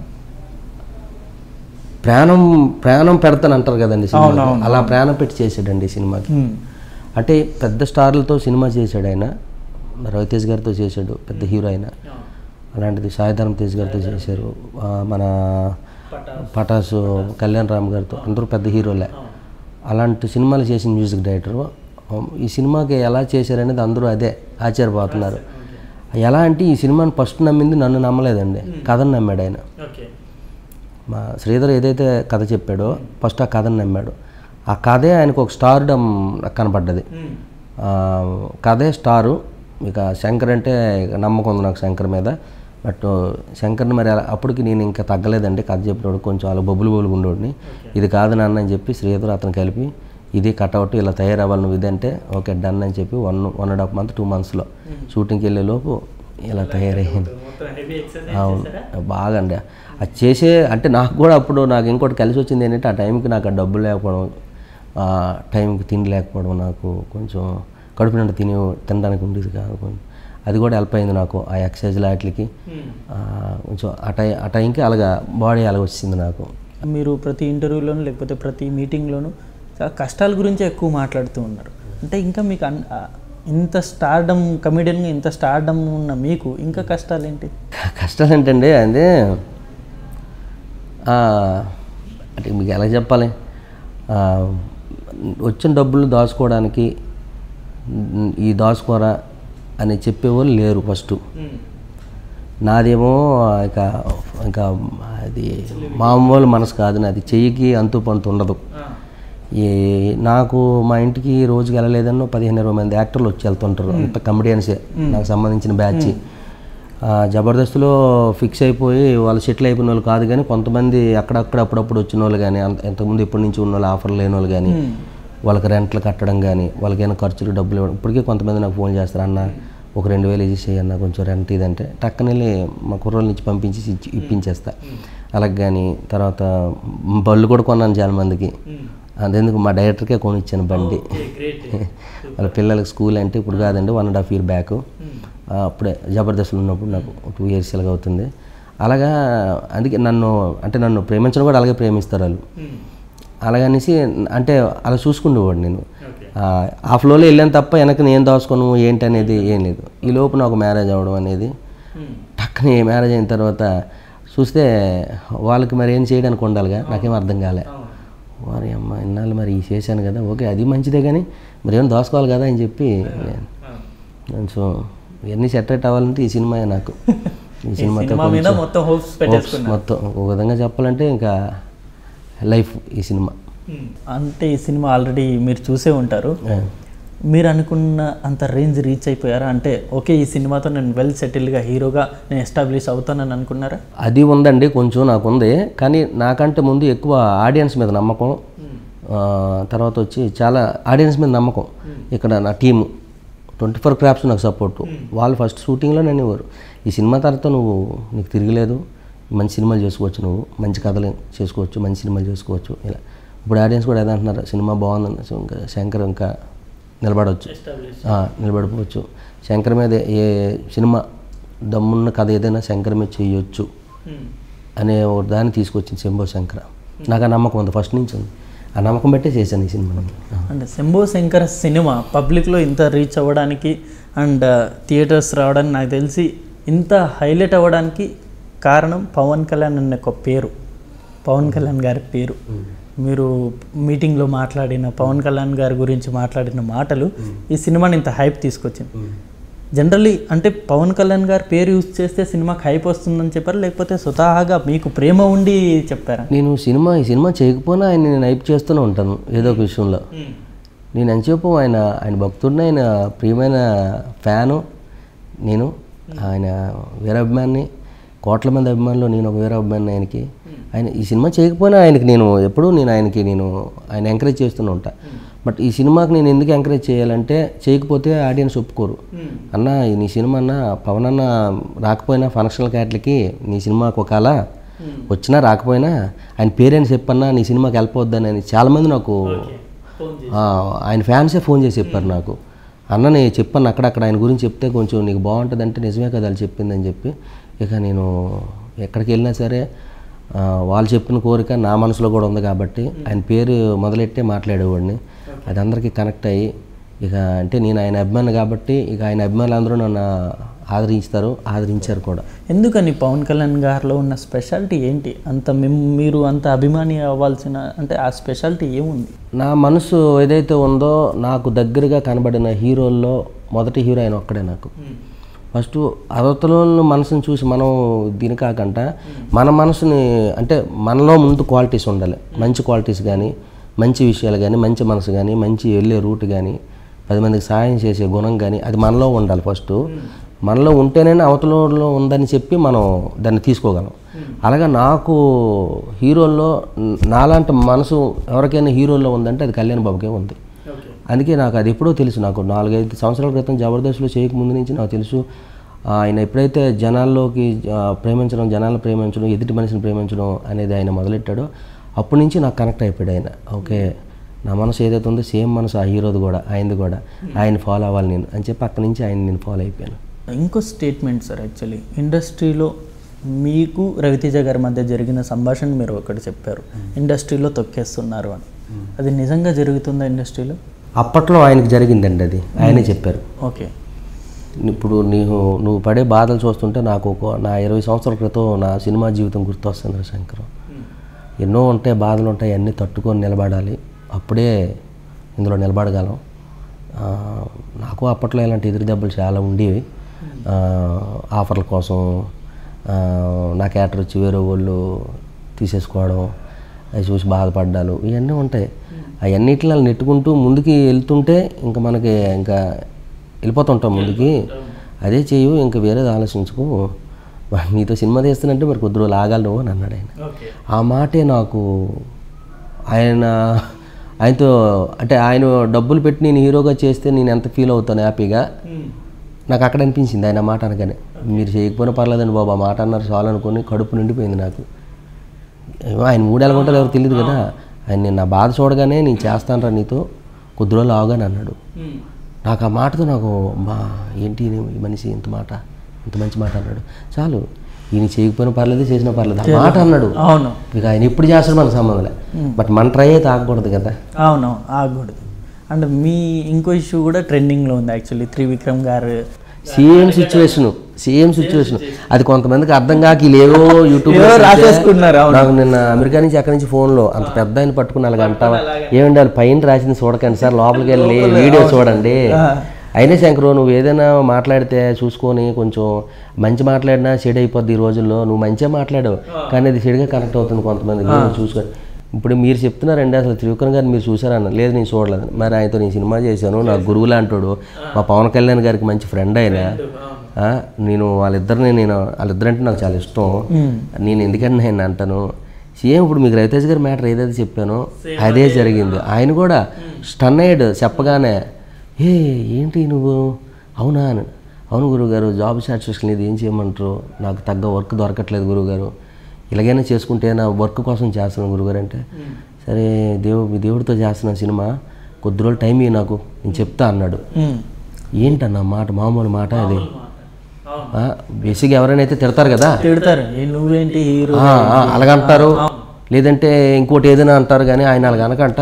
ప్రాణం ప్రాణం పెడతాను అంటారు కదండి సినిమా, అలా ప్రాణం పెట్టి చేశాడండి ఈ సినిమాకి. అంటే పెద్ద స్టార్లతో సినిమా చేశాడు ఆయన, రవితేజ్ గారితో చేశాడు, పెద్ద హీరో ఆయన. అలాంటిది సాయిధరం తేజ్ గారితో చేశారు, మన పటాసు కళ్యాణ్ రామ్ గారితో, అందరూ పెద్ద హీరోలే. అలాంటి సినిమాలు చేసిన మ్యూజిక్ డైరెక్టర్ ఈ సినిమాకి ఎలా చేశారనేది అందరూ అదే ఆశ్చర్యపోతున్నారు. ఎలా అంటే ఈ సినిమాని ఫస్ట్ నమ్మింది నన్ను నమ్మలేదండి, కథను నమ్మాడు ఆయన. మా శ్రీధర్ ఏదైతే కథ చెప్పాడో ఫస్ట్ ఆ కథను నమ్మాడు. ఆ కథే ఆయనకు ఒక స్టార్డమ్ కనపడ్డది, కథే స్టారు. ఇక శంకర్ అంటే నమ్మకం ఉంది నాకు శంకర్ మీద, బట్ శంకర్ని మరి అప్పటికి నేను ఇంకా తగ్గలేదండి. కథ చెప్పినప్పుడు కొంచెం అలా బొబ్బులు బొబ్బులు ఉండేవాడిని. ఇది కాదు నాన్న అని చెప్పి శ్రీధర్ అతను కలిపి ఇది కట్అవుట్ ఇలా తయారవ్వాలి నువ్వు ఇది అంటే ఓకే డన్ అని చెప్పి one one and half month two మంత్స్లో షూటింగ్కి వెళ్ళే లోపు ఇలా తయారయ్యింది. అవును బాగా అండి అది చేసే అంటే నాకు కూడా అప్పుడు నాకు ఇంకోటి కలిసి వచ్చింది ఏంటంటే ఆ టైంకి నాకు ఆ డబ్బులు లేకపోవడం, టైంకి తిండి లేకపోవడం, నాకు కొంచెం కడుపు నిండా తిని తినడానికి ఉండేది కాదు. అది కూడా హెల్ప్ అయింది నాకు ఆ ఎక్సర్సైజ్ వాటికి కొంచెం ఆ టై ఆ టైంకి అలాగా బాడీ అలాగ వచ్చింది నాకు. మీరు ప్రతి ఇంటర్వ్యూలోనూ లేకపోతే ప్రతి మీటింగ్లోనూ చాలా కష్టాల గురించి ఎక్కువ మాట్లాడుతూ ఉన్నారు. అంటే ఇంకా మీకు అన్ ఇంత స్టార్డమ్ కమెడియన్గా ఇంత స్టార్డమ్ ఉన్న మీకు ఇంకా కష్టాలు ఏంటి? కష్టాలు ఏంటండి అదే అంటే మీకు ఎలా చెప్పాలి, వచ్చిన డబ్బులు దాచుకోవడానికి ఈ దాచుకోరా అని చెప్పేవాళ్ళు లేరు ఫస్ట్. నాదేమో ఇక ఇంకా అది మామూలు మనసు కాదు, నాది చెయ్యికి అంతు పంతు ఉండదు. ఈ నాకు మా ఇంటికి రోజుకి వెళ్ళలేదన్నో పదిహేను ఇరవై మంది యాక్టర్లు వచ్చి వెళ్తుంటారు, అంత కమెడియన్సే నాకు సంబంధించిన బ్యాచ్. జబర్దస్త్లో ఫిక్స్ అయిపోయి వాళ్ళు సెటిల్ అయిపోయిన వాళ్ళు కాదు, కానీ కొంతమంది అక్కడక్కడ అప్పుడప్పుడు వచ్చిన వాళ్ళు కానీ అంత ఎంతకుముందు ఇప్పటి నుంచి ఉన్న వాళ్ళు ఆఫర్లు లేని వాళ్ళు కానీ వాళ్ళకి రెంట్లు కట్టడం కానీ వాళ్ళకైనా ఖర్చులు డబ్బులు ఇవ్వడం. ఇప్పటికీ కొంతమంది నాకు ఫోన్ చేస్తారు, అన్న ఒక రెండు వేలు ఇచ్చేసి అన్న కొంచెం రెంట్ ఇదంటే టక్కన వెళ్ళి మా కుర్రోళ్ళ నుంచి పంపించి ఇప్పించేస్తా. అలాగే కానీ తర్వాత బళ్ళు కూడా కొన్నాను చాలా మందికి, అదెందుకు మా డైరెక్టర్కే కొనిచ్చాను బండి. వాళ్ళ పిల్లలకి స్కూల్ అంటే ఇప్పుడు కాదండి one and half year back, అప్పుడే జబర్దస్త్లో ఉన్నప్పుడు నాకు టూ ఇయర్స్ ఇలాగ అవుతుంది. అలాగా అందుకే నన్ను అంటే నన్ను ప్రేమించడం కూడా అలాగే ప్రేమిస్తారు వాళ్ళు. అలాగనేసి అంటే అలా చూసుకుండేవాడు నేను. ఆ ఫ్లోలో వెళ్ళాను తప్ప వెనక్కి నేను దాచుకోను ఏంటి అనేది ఏం లేదు. ఈ లోపు నాకు మ్యారేజ్ అవ్వడం అనేది టక్కని మ్యారేజ్ అయిన తర్వాత చూస్తే వాళ్ళకి మరి ఏం చేయడానికి ఉండాలిగా, నాకేం అర్థం కాలే. వారి అమ్మ ఇన్నాళ్ళు మరి ఈ చేశాను కదా, ఓకే అది మంచిదే కానీ మరి ఏమైనా దాచుకోవాలి కదా అని చెప్పి సో ఇవన్నీ సెటరేట్ అవ్వాలంటే ఈ సినిమా నాకు ఈ సినిమాతో మొత్తం ఒక విధంగా చెప్పాలంటే ఇంకా లైఫ్ ఈ సినిమా. అంటే ఈ సినిమా ఆల్రెడీ మీరు చూసే ఉంటారు, మీరు అనుకున్న అంత రేంజ్ రీచ్ అయిపోయారా? అంటే ఓకే ఈ సినిమాతో నేను వెల్ సెటిల్డ్గా హీరోగా నేను ఎస్టాబ్లిష్ అవుతానని అనుకున్నారా? అది ఉందండి, కొంచెం నాకు ఉంది, కానీ నాకంటే ముందు ఎక్కువ ఆడియన్స్ మీద నమ్మకం, తర్వాత వచ్చి చాలా ఆడియన్స్ మీద నమ్మకం. ఇక్కడ నా టీము ట్వంటీ ఫోర్ క్రాఫ్ట్స్ నాకు సపోర్టు. వాళ్ళు ఫస్ట్ షూటింగ్లో నన్ను ఇవ్వరు, ఈ సినిమా తర్వాత నువ్వు నీకు తిరగలేదు, మంచి సినిమాలు చేసుకోవచ్చు, నువ్వు మంచి కథలు చేసుకోవచ్చు, మంచి సినిమాలు చేసుకోవచ్చు ఇలా. ఇప్పుడు ఆడియన్స్ కూడా ఏదంటున్నారు, సినిమా బాగుంది ఇంకా శంకర్ ఇంకా నిలబడవచ్చు, నిలబడిపోవచ్చు, శంకర్ మీద ఏ సినిమా దమ్మున్న కథ ఏదైనా శంకర్ మీద చేయొచ్చు అనే ఒక దాన్ని తీసుకొచ్చింది శంభో శంకర. నాకు ఆ నమ్మకం ఉంది, ఫస్ట్ నుంచి ఉంది, ఆ నమ్మకం బట్టే చేశాను ఈ సినిమా. అంటే శంభో శంకర సినిమా పబ్లిక్లో ఇంత రీచ్ అవ్వడానికి అండ్ థియేటర్స్ రావడానికి నాకు తెలిసి ఇంత హైలైట్ అవ్వడానికి కారణం పవన్ కళ్యాణ్ అనే ఒక పేరు, పవన్ కళ్యాణ్ గారి పేరు. మీరు మీటింగ్లో మాట్లాడిన పవన్ కళ్యాణ్ గారి గురించి మాట్లాడిన మాటలు ఈ సినిమాని ఇంత హైప్ తీసుకొచ్చింది. జనరల్లీ అంటే పవన్ కళ్యాణ్ గారి పేరు యూజ్ చేస్తే సినిమాకి హైప్ వస్తుందని చెప్పారు, లేకపోతే స్వతహాగా మీకు ప్రేమ ఉండి చెప్పారా? నేను సినిమా ఈ సినిమా చేయకపోయినా ఆయన నేను హైప్ చేస్తూనే ఉంటాను ఏదో ఒక విషయంలో. నేను అని చెప్పు ఆయన ఆయన భక్తుడిని, ఆయన ప్రియమైన ఫ్యాను నేను, ఆయన వీరాభిమాని, కోట్ల మంది అభిమానులు నేను ఒక వీరాభిమాని ఆయనకి. ఆయన ఈ సినిమా చేయకపోయినా ఆయనకి నేను ఎప్పుడూ నేను ఆయనకి నేను ఆయన ఎంకరేజ్ చేస్తూనే ఉంటా. బట్ ఈ సినిమాకి నేను ఎందుకు ఎంకరేజ్ చేయాలంటే చేయకపోతే ఆడియన్స్ ఒప్పుకోరు. అన్న నీ సినిమా అన్న పవన్ అన్న రాకపోయినా ఫంక్షనల్ క్యాట్లకి నీ సినిమాకి ఒకవేళ వచ్చినా రాకపోయినా ఆయన పేరెంట్స్ చెప్పన్నా నీ సినిమాకి వెళ్ళిపోద్దని అని చాలామంది నాకు ఆయన ఫ్యాన్సే ఫోన్ చేసి చెప్పారు నాకు. అన్న నేను చెప్పాను అక్కడక్కడ ఆయన గురించి చెప్తే కొంచెం నీకు బాగుంటుంది అంటే నిజమే కదా వాళ్ళు చెప్పిందని చెప్పి ఇక నేను ఎక్కడికి వెళ్ళినా సరే వాళ్ళు చెప్పిన కోరిక నా మనసులో కూడా ఉంది కాబట్టి ఆయన పేరు మొదలెట్టే మాట్లాడేవాడిని. అది అందరికీ కనెక్ట్ అయ్యి ఇక అంటే నేను ఆయన అభిమాని కాబట్టి ఇక ఆయన అభిమానులు అందరూ నన్ను ఆదరించుతారు, ఆదరించారు కూడా. ఎందుకని పవన్ కళ్యాణ్ గారిలో ఉన్న స్పెషాలిటీ ఏంటి? అంత మీరు అంత అభిమాని అవ్వాల్సిన అంటే ఆ స్పెషాలిటీ ఏముంది? నా మనసు ఏదైతే ఉందో నాకు దగ్గరగా కనబడిన హీరోల్లో మొదటి హీరో ఆయన ఒక్కడే నాకు. ఫస్ట్ అవతల మనసుని చూసి మనం దీని కాకుండా మన మనసుని అంటే మనలో ముందు క్వాలిటీస్ ఉండాలి, మంచి క్వాలిటీస్ కానీ మంచి విషయాలు కానీ మంచి మనసు కానీ మంచి వెళ్ళే రూట్ కానీ పది మందికి సహాయం చేసే గుణం కానీ అది మనలో ఉండాలి. ఫస్ట్ మనలో ఉంటేనే అవతలలో ఉందని చెప్పి మనం దాన్ని తీసుకోగలం. అలాగా నాకు హీరోల్లో నాలాంటి మనసు ఎవరికైనా హీరోల్లో ఉందంటే అది కళ్యాణ్ బాబుకే ఉంది. అందుకే నాకు అది ఎప్పుడో తెలుసు. నాకు నాలుగైదు సంవత్సరాల క్రితం జబర్దస్త్లో చేయకముందు నుంచి నాకు తెలుసు ఆయన ఎప్పుడైతే జనాల్లోకి ప్రేమించడం, జనాలను ప్రేమించడం, ఎదుటి మనిషిని ప్రేమించడం అనేది ఆయన మొదలెట్టాడో అప్పటి నుంచి నాకు కనెక్ట్ అయిపోయాడు ఆయన. ఓకే, నా మనసు ఏదైతే ఉందో సేమ్ మనసు ఆ హీరోది కూడా, ఆయనది కూడా, ఆయన ఫాలో అవ్వాలి నేను అని చెప్పి అక్కడి నుంచి ఆయన నేను ఫాలో అయిపోయాను. ఇంకో స్టేట్మెంట్ సార్, యాక్చువల్లీ ఇండస్ట్రీలో మీకు రవితేజ గారి మధ్య జరిగిన సంభాషణ మీరు ఒకటి చెప్పారు, ఇండస్ట్రీలో తొక్కేస్తున్నారు అని. అది నిజంగా జరుగుతుందా ఇండస్ట్రీలో? అప్పట్లో ఆయనకి జరిగిందండి, అది ఆయనే చెప్పారు. ఓకే, ఇప్పుడు నీవు నువ్వు పడే బాధలు చూస్తుంటే నాకు ఒక నా ఇరవై సంవత్సరాల క్రితం నా సినిమా జీవితం గుర్తొస్తుంది శంకర్. ఎన్నో ఉంటాయి, బాధలు ఉంటాయి, అన్నీ తట్టుకొని నిలబడాలి, అప్పుడే ఇందులో నిలబడగలం. నాకు అప్పట్లో ఇలాంటి ఎదురు దెబ్బలు చాలా ఉండేవి. ఆఫర్ల కోసం నా క్యారెక్టర్ వచ్చి వేరే వాళ్ళు తీసేసుకోవడం, అవి చూసి బాధపడ్డాలు, ఇవన్నీ ఉంటాయి. అవన్నిటిని నెట్టుకుంటూ ముందుకి వెళ్తుంటే ఇంకా మనకి ఇంకా వెళ్ళిపోతుంటాం ముందుకి. అదే చేయు, ఇంకా వేరేది ఆలోచించుకో, నీతో సినిమా తీస్తానంటే మరి కొద్ది రోజులు ఆగాలి అని అన్నాడు ఆయన. ఆ మాటే నాకు ఆయన ఆయనతో అంటే ఆయన డబ్బులు పెట్టి నేను హీరోగా చేస్తే నేను ఎంత ఫీల్ అవుతాను హ్యాపీగా, నాకు అక్కడ అనిపించింది ఆయన మాట అనగానే. మీరు చేయకపోయినా పర్లేదండి బాబు, ఆ మాట అన్నారు చాలు అనుకుని కడుపు నిండిపోయింది నాకు. ఆయన మూడేళ్ళ ఉంటారో ఎవరు తెలియదు కదా, ఆయన నేను నా బాధ చూడగానే నేను చేస్తానరా నీతో కొద్ది రోజులు ఆగాని అన్నాడు. నాకు ఆ మాటతో నాకు మా ఏంటి ఈ మనిషి ఇంత మాట, ఇంత మంచి మాట అన్నాడు. చాలు, ఈయన చేయకపోయినా పర్లేదు, చేసినా పర్లేదు, ఆ మాట అన్నాడు. అవును, ఇక ఆయన ఎప్పుడు చేస్తాడు మన సంబంధంలే, బట్ మన ట్రై అయితే ఆగకూడదు కదా. అవును, ఆగకూడదు. అండ్ మీ ఇంకో ఇష్యూ కూడా ట్రెండింగ్లో ఉంది యాక్చువల్లీ, త్రివిక్రమ్ గారు సేమ్ సిచ్యువేషన్ సేమ్ సిచ్యువేషన్ అది కొంతమందికి అర్థం కాక లేవో యూట్యూబ్లో రాసేసుకున్నారు. నాకు నిన్న అమెరికా నుంచి అక్కడి నుంచి ఫోన్లో అంత పెద్ద ఆయన పట్టుకుని అలాగ అంటావా, ఏమండి వాళ్ళు పైన రాసింది చూడకండి సార్, లోపలికి వెళ్ళి వీడియో చూడండి. అయినా శంకరు, నువ్వు ఏదైనా మాట్లాడితే చూసుకొని కొంచెం మంచి మాట్లాడినా చెడు అయిపోద్ది ఈ రోజుల్లో. నువ్వు మంచిగా మాట్లాడావు కానీ అది చెడుగా కనెక్ట్ అవుతుంది కొంతమందికి, చూసుకొని. ఇప్పుడు మీరు చెప్తున్నారండి అసలు త్రివిక్రమ్ గారిని మీరు చూసారన్న, లేదు నేను చూడలేదు. మరి ఆయనతో నేను సినిమా చేశాను, నాకు గురువులు అంటాడు, మా పవన్ కళ్యాణ్ గారికి మంచి ఫ్రెండ్ అయినా, నేను వాళ్ళిద్దరిని నేను వాళ్ళిద్దరంటే నాకు చాలా ఇష్టం, నేను ఎందుకంటే నేను అంటాను. సేమ్ ఇప్పుడు మీకు రవితేజ గారి మ్యాటర్ ఏదైతే చెప్పానో అదే జరిగింది. ఆయన కూడా స్టన్ అయ్యాడు చెప్పగానే, ఏ ఏంటి నువ్వు, అవునా అని. అవును గురువుగారు, జాబ్ సాటిస్ఫాక్షన్ లేదు, ఏం చేయమంటారు, నాకు తగ్గ వర్క్ దొరకట్లేదు గురువుగారు, ఇలాగైనా చేసుకుంటే నా వర్క్ కోసం చేస్తున్నాను గురుగారు అంటే, సరే దేవు మీ దేవుడితో చేస్తున్నాను సినిమా, కొద్ది రోజులు టైం ఇవ్వు నాకు, నేను చెప్తా అన్నాడు. ఏంటన్నా మాట, మామూలు మాట అది. బేసిక్గా ఎవరైనా అయితే తిడతారు కదా, తిడతారు, నువ్వేంటి హీరో అలాగంటారు, లేదంటే ఇంకోటి ఏదైనా అంటారు. కానీ ఆయన అలాగనకంట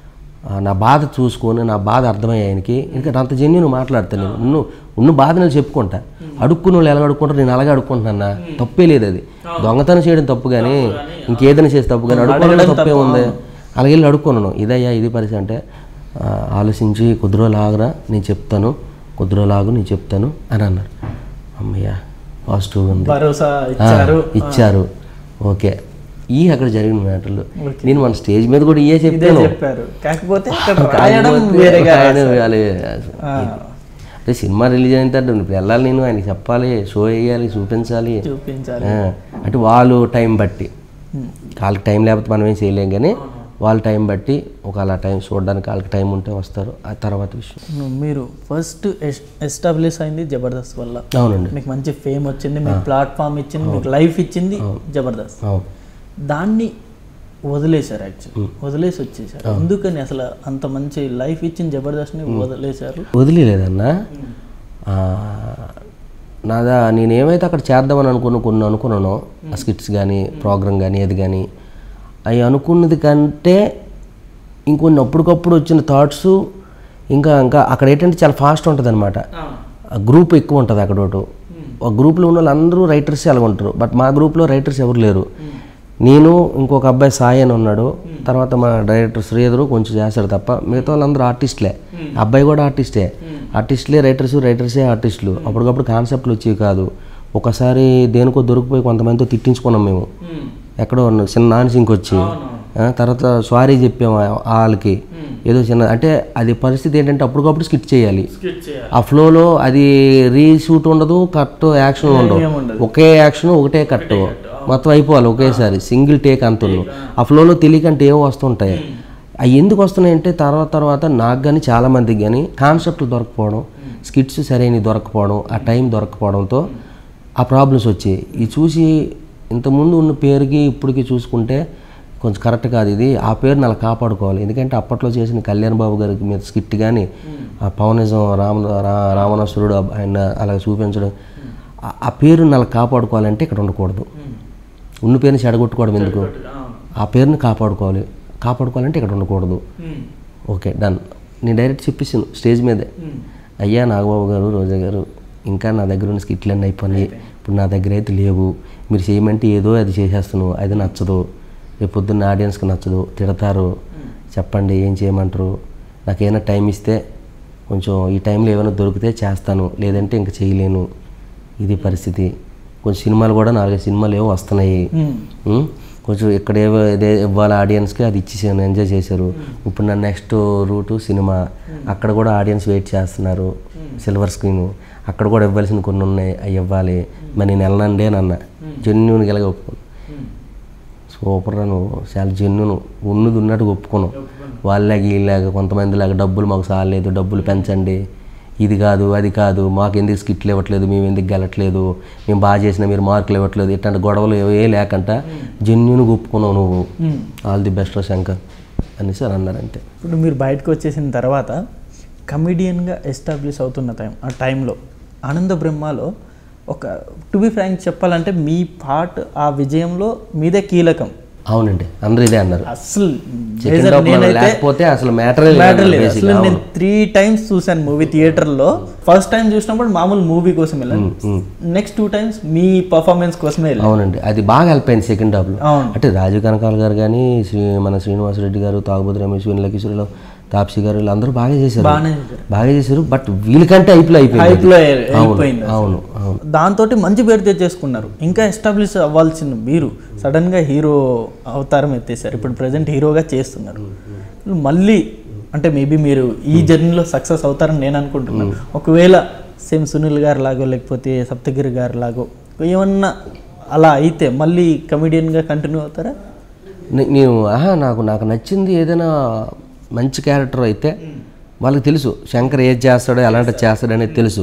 నా బాధ చూసుకొని, నా బాధ అర్థమయ్యే ఆయనకి, ఇంకా అంత జెన్యూన్ మాట్లాడతాను నేను, ఉన్ను ఉన్న బాధ నేను చెప్పుకుంటా. అడుక్కుని వాళ్ళు ఎలా అడుక్కుంటారు, నేను అలాగే అడుక్కుంటున్నా, తప్పే లేదు. అది దొంగతనం చేయడం తప్పు కానీ ఇంకేదైనా చేసి తప్పు కానీ అడుక్కోవడం తప్పే ఉంది. అలాగే వెళ్ళి అడుక్కున్నాను, ఇదయ్యా ఇది పరిస్థితి అంటే, ఆలోచించి కొద్ది రోజులు ఆగరా నేను చెప్తాను, కొద్ది రోజులు ఆగు నేను చెప్తాను అని అన్నారు. అమ్మయ్యా పాజిటివ్గా ఉంది, ఇచ్చారు. ఓకే, ఈ అక్కడ జరిగిన మ్యాటర్లు నేను మన స్టేజ్ మీద కూడా ఇవే చెప్పాను, అంటే సినిమా రిలీజ్ అయిన తర్వాత ఇప్పుడు వెళ్ళాలి, నేను ఆయనకి చెప్పాలి, షో వేయాలి, చూపించాలి. అంటే వాళ్ళు టైం బట్టి, వాళ్ళకి టైం లేకపోతే మనం ఏం చేయలేం, కానీ వాళ్ళ టైం బట్టి ఒక అలా టైం చూడడానికి వాళ్ళకి టైం ఉంటే వస్తారు. ఆ తర్వాత విషయం, మీరు ఫస్ట్ ఎస్టాబ్లిష్ అయింది జబర్దస్త్ వల్ల. అవునండి, మీకు మంచి ఫేమ్ వచ్చింది, మీకు ప్లాట్ఫామ్ ఇచ్చింది, మీకు లైఫ్ ఇచ్చింది జబర్దస్త్. దాన్ని వదిలేశారు, యాక్చువల్లీ వదిలేసి వచ్చేసారు. ఎందుకని అసలు అంత మంచి లైఫ్ ఇచ్చిన జబర్దస్త్ని వదిలేశారు? వదిలేదన్నా, నాదా నేనేమైతే అక్కడ చేద్దామని అనుకున్న కొన్ని అనుకున్నానో, ఆ స్కిట్స్ కానీ ప్రోగ్రామ్ కానీ ఏది కానీ, అవి అనుకున్నది కంటే ఇంకొన్ని అప్పటికప్పుడు వచ్చిన థాట్స్, ఇంకా ఇంకా అక్కడ ఏంటంటే చాలా ఫాస్ట్ ఉంటుంది అనమాట, గ్రూప్ ఎక్కువ ఉంటుంది అక్కడ. ఒకటి ఒక గ్రూప్లో ఉన్న వాళ్ళు అందరూ రైటర్స్ అలాగ ఉంటారు, బట్ మా గ్రూప్లో రైటర్స్ ఎవరు లేరు. నేను ఇంకొక అబ్బాయి సాయి అని ఉన్నాడు, తర్వాత మా డైరెక్టర్ శ్రీధరు కొంచెం చేస్తాడు తప్ప, మిగతా వాళ్ళందరూ ఆర్టిస్టులే. అబ్బాయి కూడా ఆర్టిస్టే, ఆర్టిస్టులే రైటర్స్, రైటర్సే ఆర్టిస్టులు. అప్పటికప్పుడు కాన్సెప్ట్లు వచ్చేవి కాదు. ఒకసారి దేనికో దొరికిపోయి కొంతమందితో తిట్టించుకున్నాం మేము, ఎక్కడో చిన్న నాన్ సింక్ వచ్చి. తర్వాత సారీ చెప్పాము వాళ్ళకి, ఏదో చిన్న అంటే అది పరిస్థితి ఏంటంటే అప్పటికప్పుడు స్కిట్ చేయాలి, ఆ ఫ్లోలో అది రీషూట్ ఉండదు, కట్ యాక్షన్ ఉండవు, ఒకే యాక్షన్ ఒకటే కట్. మొత్తం అయిపోవాలి ఒకేసారి సింగిల్ టేక్ అంత ఉన్నాం. ఆ ఫ్లోలో తెలియకంటే ఏవో వస్తుంటాయి. అవి ఎందుకు వస్తున్నాయంటే తర్వాత తర్వాత నాకు కానీ చాలామందికి కానీ కాన్సెప్ట్లు దొరకపోవడం, స్కిట్స్ సరైనవి దొరకపోవడం, ఆ టైం దొరకపోవడంతో ఆ ప్రాబ్లమ్స్ వచ్చాయి. ఇది చూసి ఇంతకుముందు ఉన్న పేరుకి ఇప్పటికి చూసుకుంటే కొంచెం కరెక్ట్ కాదు ఇది. ఆ పేరుని అలా కాపాడుకోవాలి. ఎందుకంటే అప్పట్లో చేసిన కళ్యాణ్ బాబు గారికి మీద స్కిట్ కానీ ఆ పవనిజం రామ రావణాసురుడు ఆయన అలా చూపించడం, ఆ పేరుని అలా కాపాడుకోవాలంటే ఇక్కడ ఉండకూడదు. ఉన్న పేరుని చెడగొట్టుకోవడం ఎందుకు? ఆ పేరుని కాపాడుకోవాలి. కాపాడుకోవాలంటే ఇక్కడ ఉండకూడదు. Okay done. నేను డైరెక్ట్ చెప్పేసాను స్టేజ్ మీదే, అయ్యా నాగబాబు గారు, రోజా గారు, ఇంకా నా దగ్గర ఉన్న స్కిట్లు అన్నీ అయిపోయినాయి, ఇప్పుడు నా దగ్గర అయితే లేవు. మీరు చేయమంటే ఏదో అది చేసేస్తాను, అది నచ్చదు, రేపు పొద్దున్న ఆడియన్స్కి నచ్చదు, తిడతారు, చెప్పండి ఏం చేయమంటారు, నాకేమైనా టైం ఇస్తే కొంచెం ఈ టైంలో ఏమైనా దొరికితే చేస్తాను, లేదంటే ఇంకా చేయలేను. ఇది పరిస్థితి. కొంచెం సినిమాలు కూడా నాలుగైదు సినిమాలు ఏవో వస్తున్నాయి, కొంచెం ఇక్కడ ఏవో ఇదే ఇవ్వాలి ఆడియన్స్కి, అది ఇచ్చేసాను, ఎంజాయ్ చేశారు. ఇప్పుడు నా నెక్స్ట్ రూటు సినిమా, అక్కడ కూడా ఆడియన్స్ వెయిట్ చేస్తున్నారు, సిల్వర్ స్క్రీను, అక్కడ కూడా ఇవ్వాల్సిన కొన్ని ఉన్నాయి, అవి ఇవ్వాలి. మరి నేను వెళ్ళనండి అని అన్న, జెన్యున్గా ఇలాగ ఒప్పుకోను. సూపర్ నువ్వు చాలా జెన్యును, ఉన్నది ఉన్నట్టుగా ఒప్పుకోను. వాళ్ళలాగా వీళ్ళలాగా కొంతమందిలాగా డబ్బులు మాకు సాలేదు, డబ్బులు పెంచండి, ఇది కాదు అది కాదు, మాకు ఎందుకు స్కిట్లు ఇవ్వట్లేదు, మేము ఎందుకు గెలట్లేదు, మేము బాగా చేసినా మీరు మార్కులు ఇవ్వట్లేదు, ఇట్లాంటి గొడవలు ఏ లేకుండా జెన్యున్గా ఒప్పుకున్నావు నువ్వు. ఆల్ ది బెస్ట్ శంకర్ అనేసి అని అన్నారంటే. ఇప్పుడు మీరు బయటకు వచ్చేసిన తర్వాత కమిడియన్గా ఎస్టాబ్లిష్ అవుతున్న టైం ఆ టైంలో ఆనంద బ్రహ్మలో ఒక టు బి ఫ్రాంక్ చెప్పాలంటే మీ పార్ట్ ఆ విజయంలో మీదే కీలకం. అవునండి, అందరూ ఇదే అన్నారు. అసలు లేకపోతే అసలు మ్యాటర్ లేదు. అసలు నేను త్రీ టైమ్స్ చూసాను మూవీ థియేటర్లో. ఫస్ట్ టైం చూసినప్పుడు మామూలు మూవీ కోసం వెళ్ళాను, నెక్స్ట్ టూ టైమ్స్ మీ పర్ఫార్మెన్స్ కోసమే వెళ్ళాను. అవునండి, అది బాగా హెల్ప్ అయింది సెకండ్ హాఫ్లో. అంటే రాజీవ్ కనకాల గారు కానీ, శ్రీ మన శ్రీనివాసరెడ్డి గారు, తాగుబోతు రమేష్, వెన్నెల కిషోర్లో తాప్సీ గారు, వీళ్ళందరూ బాగా చేశారు, బాగా చేశారు. బట్ వీళ్ళకంటే హైప్లో అయిపోయింది. అవును అవును. దాంతో మంచి పేరు తెచ్చేసుకున్నారు. ఇంకా ఎస్టాబ్లిష్ అవ్వాల్సిన మీరు సడన్గా హీరో అవతారం ఎత్తేసారు. ఇప్పుడు ప్రజెంట్ హీరోగా చేస్తున్నారు. మళ్ళీ అంటే మేబీ మీరు ఈ జర్నీలో సక్సెస్ అవుతారని నేను అనుకుంటున్నాను. ఒకవేళ సేమ్ సునీల్ గారు లాగో లేకపోతే సప్తగిరి గారు లాగో ఏమన్నా అలా అయితే మళ్ళీ కమెడియన్గా కంటిన్యూ అవుతారా? నేను ఆహా నాకు నాకు నచ్చింది ఏదైనా మంచి క్యారెక్టర్ అయితే వాళ్ళకి తెలుసు శంకర్ ఏది చేస్తాడో ఎలాంటి చేస్తాడో అనేది తెలుసు.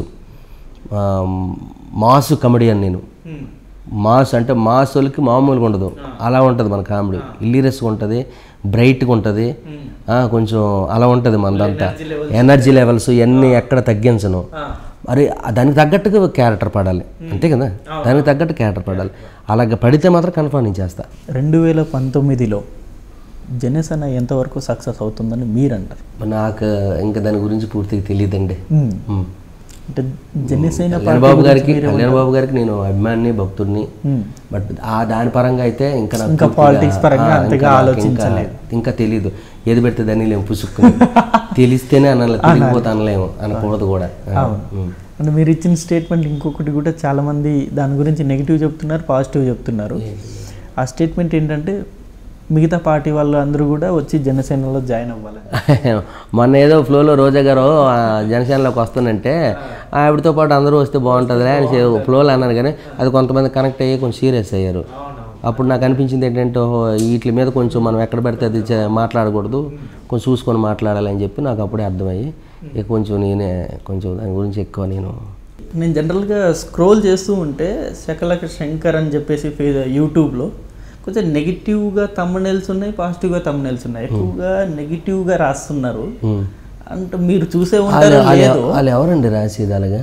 మాస్ కమెడియన్ నేను. మాస్ అంటే మాస్ వాళ్ళకి మామూలుగా ఉండదు, అలా ఉంటుంది మన కామెడీ. ఇల్లీరియస్గా ఉంటుంది, బ్రైట్గా ఉంటుంది, కొంచెం అలా ఉంటుంది మనదంతా. ఎనర్జీ లెవెల్స్ ఇవన్నీ ఎక్కడ తగ్గించను. మరి దానికి తగ్గట్టుగా క్యారెక్టర్ పడాలి, అంతే కదా, దానికి తగ్గట్టు క్యారెక్టర్ పడాలి. అలాగే పడితే మాత్రం కన్ఫర్మ్ నేను చేస్తా. రెండు వేల పంతొమ్మిదిలో జనసేన ఎంతవరకు సక్సెస్ అవుతుందని మీరు అంటారు? నాకు ఇంకా దాని గురించి పూర్తిగా తెలియదండి. అంటే జనసేన బాబు గారికి కళ్యాణ్ బాబు గారికి నేను అభిమాని, భక్తుడిని. బట్ ఆ దాని పరంగా అయితే ఇంకా ఇంకా పాలిటిక్స్ పరంగా అంతగా ఆలోచించలేదు. ఇంకా తెలీదు, ఏది పెడితే దాన్ని లేము పుసుక్కుని తెలిస్తేనే అనలేదు, తెలియకపోతే అనలేము, అనకూడదు కూడా. అంటే మీరు ఇచ్చిన స్టేట్మెంట్ ఇంకొకటి కూడా చాలామంది దాని గురించి నెగిటివ్ చెప్తున్నారు, పాజిటివ్ చెప్తున్నారు. ఆ స్టేట్మెంట్ ఏంటంటే మిగతా పార్టీ వాళ్ళు అందరూ కూడా వచ్చి జనసేనలో జాయిన్ అవ్వాలి. మొన్న ఏదో ఫ్లోలో రోజా గారు జనసేనలోకి వస్తానంటే ఆవిడతో పాటు అందరూ వస్తే బాగుంటుందిలే అని ఫ్లోలో అన్నారు, కానీ అది కొంతమంది కనెక్ట్ అయ్యి కొంచెం సీరియస్ అయ్యారు. అప్పుడు నాకు అనిపించింది ఏంటంటే వీటి మీద కొంచెం మనం ఎక్కడ పెడితే అది మాట్లాడకూడదు, కొంచెం చూసుకొని మాట్లాడాలని చెప్పి నాకు అప్పుడే అర్థమయ్యి ఇక కొంచెం నేనే కొంచెం దాని గురించి ఎక్కువ నేను నేను జనరల్గా స్క్రోల్ చేస్తూ ఉంటే శకలక శంకర్ అని చెప్పేసి యూట్యూబ్లో కొంచెం నెగిటివ్గా తమ్మునెల్స్ ఉన్నాయి, పాజిటివ్గా తమ్మునెల్స్ ఉన్నాయి. ఎక్కువగా నెగిటివ్గా రాస్తున్నారు. అంటే మీరు చూసే ఉంటారు. వాళ్ళు ఎవరండి రాసేది అలాగా?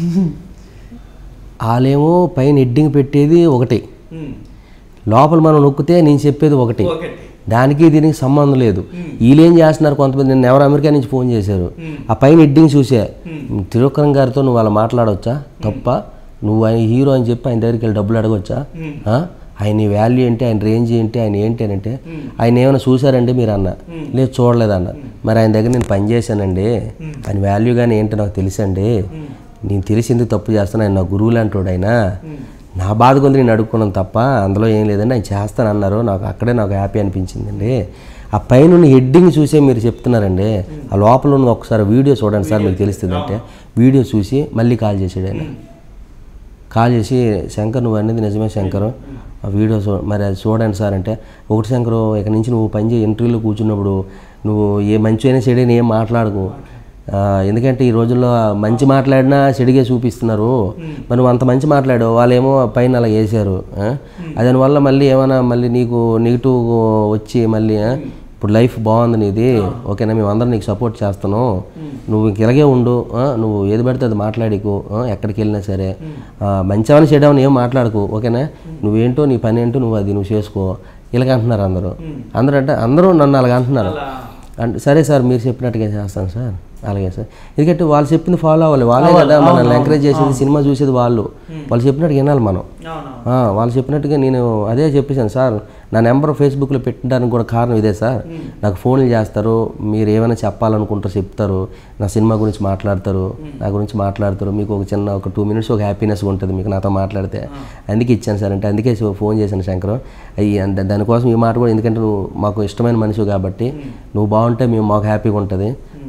వాళ్ళేమో పైన హెడ్డింగ్ పెట్టేది ఒకటి, లోపల మనం నొక్కితే నేను చెప్పేది ఒకటి. దానికి దీనికి సంబంధం లేదు. వీళ్ళేం చేస్తున్నారు, కొంతమంది నిన్న ఎవరు అమెరికా నుంచి ఫోన్ చేశారు, ఆ పైన హెడ్డింగ్ చూసే త్రివిక్రమ్ గారితో నువ్వు అలా మాట్లాడవచ్చా, తప్ప నువ్వు ఆయన హీరో అని చెప్పి ఆయన దగ్గరికి వెళ్ళి డబ్బులు అడగవచ్చా, ఆయన వాల్యూ ఏంటి, ఆయన రేంజ్ ఏంటి, ఆయన ఏంటి అని అంటే ఆయన ఏమైనా చూసారండి మీరు అన్న, లేదు చూడలేదన్న. మరి ఆయన దగ్గర నేను పని చేశానండి, ఆయన వాల్యూ కానీ ఏంటో నాకు తెలుసండి, నేను తెలిసింది తప్పు చేస్తాను, ఆయన నా గురువులు అంటాడు, ఆయన నా బాధ కొద్ది నేను అడుక్కున్నాను తప్ప అందులో ఏం లేదండి, ఆయన చేస్తానన్నారు, నాకు అక్కడే నాకు హ్యాపీ అనిపించిందండి. ఆ పైన హెడ్డింగ్ చూసే మీరు చెప్తున్నారండి, ఆ లోపల ఉన్న ఒకసారి వీడియో చూడండి సార్ మీకు తెలుస్తుంది అంటే వీడియో చూసి మళ్ళీ కాల్ చేసాడు ఆయన. కాల్ చేసి శంకర్ నువ్వు అనేది నిజమే శంకర్, ఆ వీడియో చూ మరి అది చూడండి సార్ అంటే, ఒకటి శంకరు ఇక నుంచి నువ్వు పని చేయి, ఇంటర్వ్యూలో కూర్చున్నప్పుడు నువ్వు ఏ మంచి అయినా చెడైనా ఏం మాట్లాడకు, ఎందుకంటే ఈ రోజుల్లో మంచి మాట్లాడినా చెడిగే చూపిస్తున్నారు, మరి నువ్వు అంత మంచి మాట్లాడావు, వాళ్ళేమో పైన అలా వేసారు, దానివల్ల మళ్ళీ ఏమైనా మళ్ళీ నీకు నెగిటివ్ వచ్చి మళ్ళీ ఇప్పుడు లైఫ్ బాగుంది నీది, ఓకేనా, మేము అందరం నీకు సపోర్ట్ చేస్తాను, నువ్వు ఇంక ఇలాగే ఉండు, నువ్వు ఏది పడితే అది మాట్లాడికు, ఎక్కడికి వెళ్ళినా సరే మంచివని చెడవని ఏం మాట్లాడకు, ఓకేనా, నువ్వేంటో నీ పని ఏంటో నువ్వు అది నువ్వు చేసుకో, ఇలాగ అంటున్నారు అందరూ. అందరూ అంటే అందరూ నన్ను అలాగ అంటున్నారు. అంటే సరే సార్ మీరు చెప్పినట్టుగా చేస్తాను సార్, అలాగే సార్, ఎందుకంటే వాళ్ళు చెప్పింది ఫాలో అవ్వాలి, వాళ్ళే కదా మనల్ని ఎంకరేజ్ చేసేది, సినిమా చూసేది వాళ్ళు, వాళ్ళు చెప్పినట్టుగా వినాలి మనం. వాళ్ళు చెప్పినట్టుగా నేను అదే చెప్పేశాను సార్, నా నెంబర్ ఫేస్బుక్లో పెట్టడానికి కూడా కారణం ఇదే సార్, నాకు ఫోన్లు చేస్తారు, మీరు ఏమైనా చెప్పాలనుకుంటారో చెప్తారు, నా సినిమా గురించి మాట్లాడతారు, నా గురించి మాట్లాడతారు, మీకు ఒక చిన్న ఒక టూ మినిట్స్ ఒక హ్యాపీనెస్ ఉంటుంది మీకు నాతో మాట్లాడితే, అందుకే ఇచ్చాను సార్ అంటే, అందుకే ఫోన్ చేశాను శంకర్, అయ్యి దానికోసం ఈ మాట కూడా, ఎందుకంటే నువ్వు మాకు ఇష్టమైన మనిషి కాబట్టి నువ్వు బాగుంటే మేము మాకు హ్యాపీగా ఉంటుంది,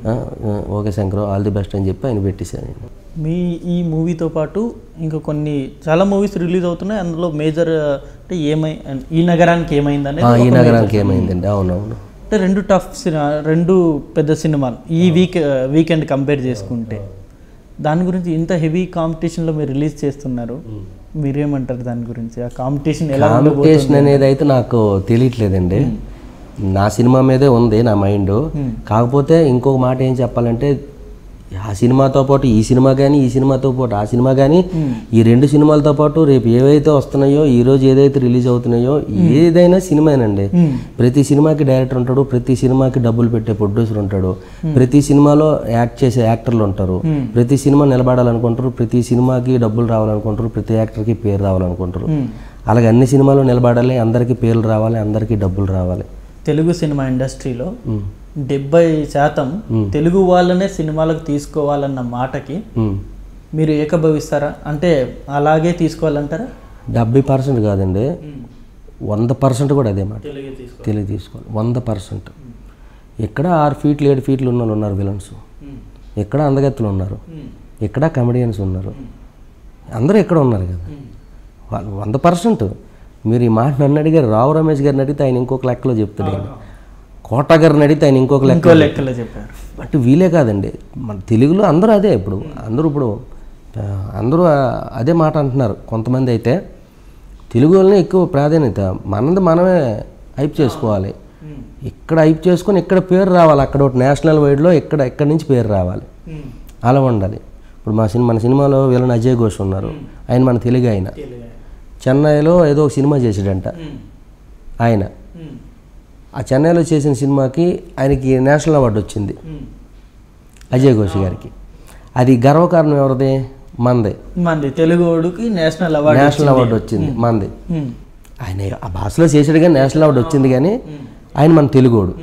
okay Shankar all the best అని చెప్పి ఆయన పెట్టేశాను. మీ ఈ మూవీతో పాటు ఇంకా కొన్ని చాలా మూవీస్ రిలీజ్ అవుతున్నాయి, అందులో మేజర్ అంటే ఏమై ఈ నగరానికి ఏమైందని, ఈ నగరానికి ఏమైందండి, అవునవును, అంటే రెండు టఫ్ సినిమా, రెండు పెద్ద సినిమాలు ఈ వీక్ వీకెండ్ కంపేర్ చేసుకుంటే, దాని గురించి ఇంత హెవీ కాంపిటీషన్లో మీరు రిలీజ్ చేస్తున్నారు, మీరేమంటారు దాని గురించి? ఆ కాంపిటీషన్ ఎలా కాంపిటీషన్ అనేది అయితే నాకు తెలియట్లేదండి, నా సినిమా మీదే ఉంది నా మైండ్, కాకపోతే ఇంకొక మాట ఏం చెప్పాలంటే, ఆ సినిమాతో పాటు ఈ సినిమా కానీ, ఈ సినిమాతో పాటు ఆ సినిమా కానీ, ఈ రెండు సినిమాలతో పాటు రేపు ఏవైతే వస్తున్నాయో, ఈరోజు ఏదైతే రిలీజ్ అవుతున్నాయో, ఏదైనా సినిమానండి, ప్రతి సినిమాకి డైరెక్టర్ ఉంటాడు, ప్రతి సినిమాకి డబ్బులు పెట్టే ప్రొడ్యూసర్ ఉంటాడు, ప్రతి సినిమాలో యాక్ట్ చేసే యాక్టర్లు ఉంటారు, ప్రతి సినిమా నిలబడాలనుకుంటారు, ప్రతి సినిమాకి డబ్బులు రావాలనుకుంటారు, ప్రతి యాక్టర్కి పేరు రావాలనుకుంటారు, అలాగే అన్ని సినిమాలు నిలబడాలి, అందరికీ పేర్లు రావాలి, అందరికీ డబ్బులు రావాలి. తెలుగు సినిమా ఇండస్ట్రీలో డెబ్బై శాతం తెలుగు వాళ్ళనే సినిమాలకు తీసుకోవాలన్న మాటకి మీరు ఏకభవిస్తారా? అంటే అలాగే తీసుకోవాలంటారా? డెబ్బై పర్సెంట్ కాదండి, వంద పర్సెంట్ కూడా అదే మాట, తెలుగు తీసుకోవాలి, వంద పర్సెంట్. ఎక్కడ ఆరు ఫీట్లు ఏడు ఫీట్లు ఉన్న వాళ్ళు ఉన్నారు విలన్స్, ఎక్కడ అందగత్తులు ఉన్నారు, ఎక్కడ కమెడియన్స్ ఉన్నారు, అందరూ ఎక్కడ ఉన్నారు కదా, వాళ్ళు వంద పర్సెంట్. మీరు ఈ మాట నన్ను అడిగారు, రావు రమేష్ గారిని అడిగితే ఆయన ఇంకొక లెక్కలో చెప్తాడు, ఆయన కోట గారిని అడిగితే ఆయన ఇంకొక లెక్క లెక్కలో చెప్పారు. బట్ వీలే కాదండి, మన తెలుగులో అందరూ అదే, ఇప్పుడు అందరూ ఇప్పుడు అందరూ అదే మాట అంటున్నారు. కొంతమంది అయితే తెలుగు వాళ్ళనే ఎక్కువ ప్రాధాన్యత, మనది మనమే హైప్ చేసుకోవాలి, ఇక్కడ హైప్ చేసుకొని ఇక్కడ పేరు రావాలి, అక్కడ ఒకటి నేషనల్ వైడ్లో ఇక్కడ ఎక్కడి నుంచి పేరు రావాలి, అలా ఉండాలి. ఇప్పుడు మా సినిమా మన సినిమాలో వీళ్ళని అజయ్ ఘోష్ ఉన్నారు, ఆయన మన తెలుగు ఆయన, చెన్నైలో ఏదో ఒక సినిమా చేసాడంట ఆయన, ఆ చెన్నైలో చేసిన సినిమాకి ఆయనకి నేషనల్ అవార్డు వచ్చింది అజయ్ ఘోష్ గారికి. అది గర్వకారణం ఎవరిది? మందే, మంది తెలుగుకి నేషనల్ అవార్డు నేషనల్ అవార్డు వచ్చింది మంది. ఆయన ఆ భాషలో చేసాడు కానీ నేషనల్ అవార్డు వచ్చింది, కానీ ఆయన మన తెలుగోడు.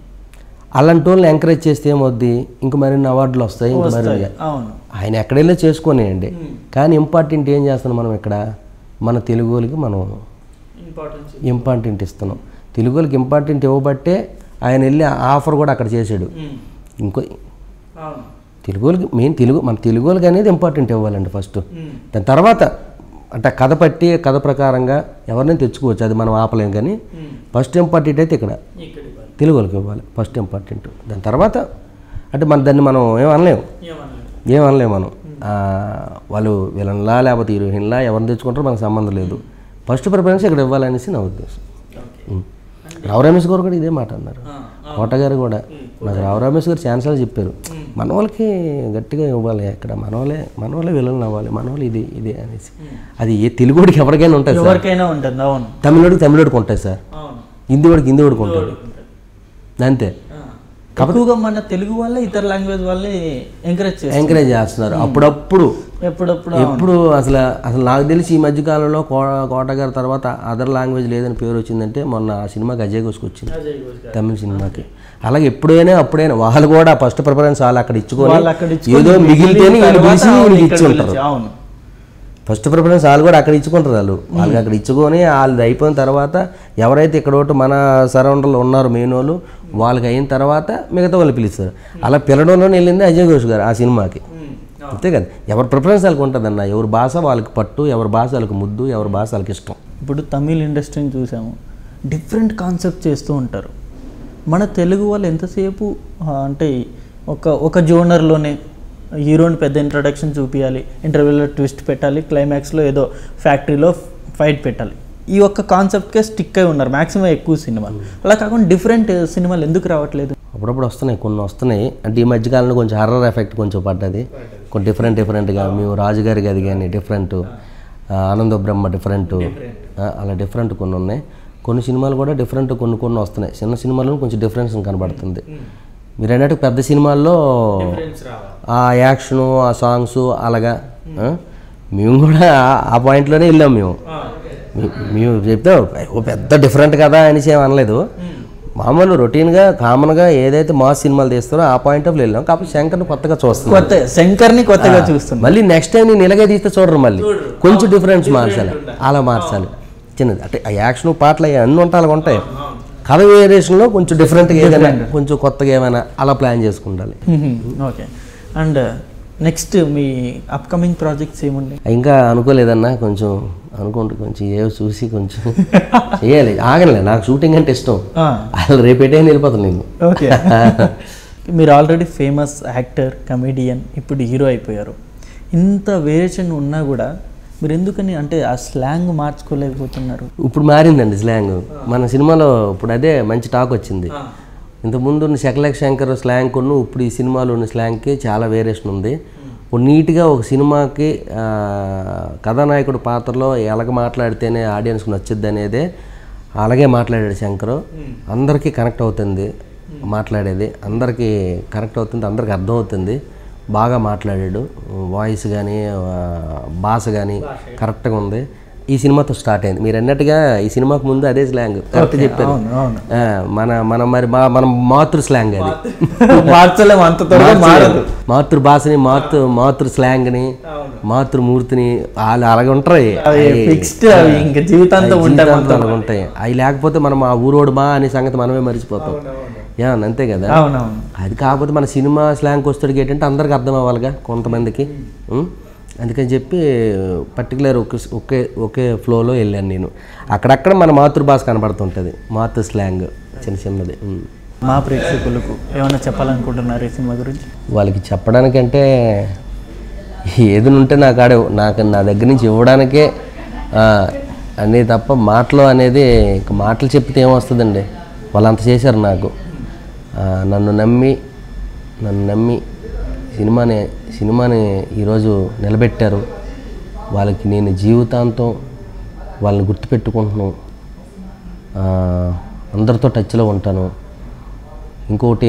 అలాంటి వాళ్ళని ఎంకరేజ్ చేస్తే ఏమవుద్ది, ఇంక మరిన్ని అవార్డులు వస్తాయి, ఇంక మరిన్ని. ఆయన ఎక్కడైనా చేసుకునేయండి, కానీ ఇంపార్టెంట్ ఏం చేస్తున్నాం మనం ఇక్కడ, మన తెలుగు వాళ్ళకి మనం ఇంపార్టెంట్ ఇస్తున్నాం. తెలుగు వాళ్ళకి ఇంపార్టెంట్ ఇవ్వబట్టే ఆయన వెళ్ళి ఆఫర్ కూడా అక్కడ చేశాడు. ఇంకో తెలుగు వాళ్ళకి మెయిన్ తెలుగు మన తెలుగు వాళ్ళకి అనేది ఇంపార్టెంట్ ఇవ్వాలండి ఫస్ట్, దాని తర్వాత అంటే కథ పట్టి కథ ప్రకారంగా ఎవరినైనా తెచ్చుకోవచ్చు, అది మనం ఆపలేం, కానీ ఫస్ట్ ఇంపార్టెంట్ అయితే ఇక్కడ తెలుగు వాళ్ళకి ఇవ్వాలి ఫస్ట్ ఇంపార్టెంట్. దాని తర్వాత అంటే మన దాన్ని మనం ఏమనలేము ఏమనలేము మనం, వాళ్ళు విలన్లా లేకపోతే హీరోయిన్లా ఎవరిని తెచ్చుకుంటారో మనకు సంబంధం లేదు, ఫస్ట్ ప్రిఫరెన్స్ ఇక్కడ ఇవ్వాలనేసి నా ఉద్దేశం. రావు రమేష్ గారు కూడా ఇదే మాట అన్నారు, కోట గారు కూడా. నాకు రావు రమేష్ గారు ఛాన్సల్ చెప్పారు, మన వాళ్ళకి గట్టిగా ఇవ్వాలి, ఇక్కడ మన వాళ్ళే మన వాళ్ళే విలన్లు అవ్వాలి, మన వాళ్ళు ఇది ఇది అనేసి. అది ఏ తెలుగుడికి ఎవరికైనా ఉంటుంది, ఎవరికైనా ఉంటుంది. అవును, తమిళోడికి తమిళోడికి ఉంటుంది సార్, హిందీ వాడికి హిందీ వాడికి ఉంటాడు, అంతే. ఎక్కువగా మన తెలుగు వాళ్ళే ఇతర లాంగ్వేజ్ వాళ్ళే ఎంకరేజ్ ఎంకరేజ్ చేస్తున్నారు అప్పుడప్పుడు ఎప్పుడప్పుడు ఎప్పుడు అసలు అసలు నాకు తెలిసి ఈ మధ్యకాలంలో కో కోట గారి తర్వాత అదర్ లాంగ్వేజ్ లేదని పేరు వచ్చిందంటే మొన్న ఆ సినిమాకి అజయ్ ఘోష్కి వచ్చింది, తమిళ సినిమాకి. అలాగే ఎప్పుడైనా అప్పుడైనా వాళ్ళు కూడా ఫస్ట్ ప్రిఫరెన్స్ వాళ్ళు అక్కడ ఇచ్చుకొని ఏదో మిగిలితేనే వీళ్ళు పిలిచి వీళ్ళకి ఇచ్చి ఉంటారు. ఫస్ట్ ప్రిఫరెన్స్ వాళ్ళు కూడా అక్కడ ఇచ్చుకుంటారు, వాళ్ళు వాళ్ళకి అక్కడ ఇచ్చుకొని వాళ్ళది అయిపోయిన తర్వాత ఎవరైతే ఇక్కడ ఒకటి మన సరౌండర్లో ఉన్నారో మెయిన్ వాళ్ళు, వాళ్ళకి అయిన తర్వాత మిగతా వాళ్ళు పిలుస్తారు. అలా పిలడంలోనే వెళ్ళింది అజయ్ ఘోష్ గారు ఆ సినిమాకి, అంతే కదా. ఎవరి ప్రిఫరెన్స్ వాళ్ళకి ఉంటుంది అన్న, ఎవరి భాష వాళ్ళకి పట్టు, ఎవరి భాష వాళ్ళకి ముద్దు, ఎవరి భాష వాళ్ళకి ఇష్టం. ఇప్పుడు తమిళ్ ఇండస్ట్రీని చూసాము, డిఫరెంట్ కాన్సెప్ట్ చేస్తూ ఉంటారు. మన తెలుగు వాళ్ళు ఎంతసేపు అంటే ఒక ఒక జోనర్లోనే హీరోని పెద్ద ఇంట్రడక్షన్ చూపించాలి, ఇంటర్వ్యూలో ట్విస్ట్ పెట్టాలి, క్లైమాక్స్లో ఏదో ఫ్యాక్టరీలో ఫైట్ పెట్టాలి, ఈ ఒక్క కాన్సెప్ట్కే స్టిక్ అయి ఉన్నారు మ్యాక్సిమం ఎక్కువ సినిమాలు. అలా కాకుండా డిఫరెంట్ సినిమాలు ఎందుకు రావట్లేదు? అప్పుడప్పుడు వస్తున్నాయి, కొన్ని వస్తున్నాయి. అంటే ఈ మధ్యకాలంలో కొంచెం హర్రర్ ఎఫెక్ట్ కొంచెం పడ్డది, కొంచెం డిఫరెంట్ డిఫరెంట్గా. మేము రాజుగారి గది కానీ డిఫరెంట్, ఆనంద బ్రహ్మ డిఫరెంట్, అలా డిఫరెంట్ కొన్ని ఉన్నాయి. కొన్ని సినిమాలు కూడా డిఫరెంట్ కొన్ని కొన్ని వస్తున్నాయి. చిన్న సినిమాల్లో కొంచెం డిఫరెన్స్ కనబడుతుంది. మీరు అన్నట్టు పెద్ద సినిమాల్లో ఆ యాక్షను, ఆ సాంగ్స్ అలాగా మేము కూడా ఆ పాయింట్లోనే వెళ్ళాం. మేము మేము చెప్తే ఓ పెద్ద డిఫరెంట్ కదా అనేసి ఏం అనలేదు. మామూలు రొటీన్గా కామన్గా ఏదైతే మాస్ సినిమాలు తీస్తారో ఆ పాయింట్ ఆఫ్ వెళ్ళాం. కాకపోతే శంకర్ని కొత్తగా చూస్తాం, కొత్త శంకర్ని కొత్తగా చూస్తాం. మళ్ళీ నెక్స్ట్ టైం నేను ఇలాగే తీస్తే చూడరు, మళ్ళీ కొంచెం డిఫరెన్స్ మార్చాలి, అలా మార్చాలి. చిన్నది అంటే ఆ యాక్షన్ పాటలు అన్నీ ఉంటాయి, అలాగ ఉంటాయి. కథ వేరియేషన్లో కొంచెం డిఫరెంట్గా ఏదైనా కొంచెం కొత్తగా ఏమైనా అలా ప్లాన్ చేసుకుంటాలి. ఓకే. అండ్ నెక్స్ట్ మీ అప్కమింగ్ ప్రాజెక్ట్స్ ఏముంది? ఇంకా అనుకోలేదన్నా, కొంచెం అనుకుంటూ కొంచెం ఏవో చూసి కొంచెం చేయాలి. ఆగలే, నాకు షూటింగ్ అంటే ఇష్టం. అసలు రేపేటే వెళ్ళిపోతాను నేను. ఓకే. మీరు ఆల్రెడీ ఫేమస్ యాక్టర్, కమెడియన్, ఇప్పుడు హీరో అయిపోయారు. ఇంత వేరియేషన్ ఉన్నా కూడా మీరు ఎందుకని అంటే ఆ స్లాంగ్ మార్చుకోలేకపోతున్నారు? ఇప్పుడు మారిందండి స్లాంగ్ మన సినిమాలో. ఇప్పుడు అదే మంచి టాక్ వచ్చింది. ఇంతకుముందు ఉన్న శకలక శంకర్ స్లాంగ్ కొను ఇప్పుడు ఈ సినిమాలో ఉన్న స్లాంగ్కి చాలా వేరియేషన్ ఉంది. ఇప్పుడు నీట్గా ఒక సినిమాకి కథానాయకుడు పాత్రలో ఎలాగ మాట్లాడితేనే ఆడియన్స్కి నచ్చుద్ది అనేదే అలాగే మాట్లాడాడు శంకర్. అందరికీ కనెక్ట్ అవుతుంది మాట్లాడేది, అందరికీ కనెక్ట్ అవుతుంది, అందరికీ అర్థం అవుతుంది. బాగా మాట్లాడాడు, వాయిస్ కానీ భాష కానీ కరెక్ట్గా ఉంది. ఈ సినిమాతో స్టార్ట్ అయింది. మీరు అన్నట్టుగా ఈ సినిమాకు ముందు అదే స్లాంగ్ కరెక్ట్ చెప్పారు. మన మన మరి మన మాతృ స్లాంగ్ అది, మాతృ భాషని, మాతృ మాతృ స్లాంగ్ని, మాతృమూర్తిని వాళ్ళు అలాగే ఉంటాయి, జీవితాంతం ఉంటాయి. అవి లేకపోతే మనం ఆ ఊరోడు మా అనే సంగతి మనమే మర్చిపోతాం. యా అంతే కదా. అది కాకపోతే మన సినిమా స్లాంగ్ వస్తాడు ఏంటంటే అందరికి అర్థం అవ్వాలిగా కొంతమందికి. అందుకని చెప్పి పర్టికులర్ ఒకే ఒకే ఒకే ఫ్లోలో వెళ్ళాను నేను. అక్కడక్కడ మన మాతృభాష కనబడుతుంటుంది, మాతృ స్లాంగ్ చిన్న చిన్నది. మా ప్రేక్షకులకు ఏమైనా చెప్పాలనుకుంటున్నారు ఈ సినిమా గురించి? వాళ్ళకి చెప్పడానికంటే ఏది ఉంటే నాకు ఆడే నాకు నా దగ్గర నుంచి ఇవ్వడానికే అనేది తప్ప మాటలు అనేది ఇంకా మాటలు చెప్తే ఏమొస్తుందండి. వాళ్ళు అంత చేశారు నాకు. నన్ను నమ్మి నన్ను నమ్మి సినిమాని సినిమాని ఈరోజు నిలబెట్టారు. వాళ్ళకి నేను జీవితాంతం వాళ్ళని గుర్తుపెట్టుకుంటున్నాను, అందరితో టచ్లో ఉంటాను. ఇంకోటి,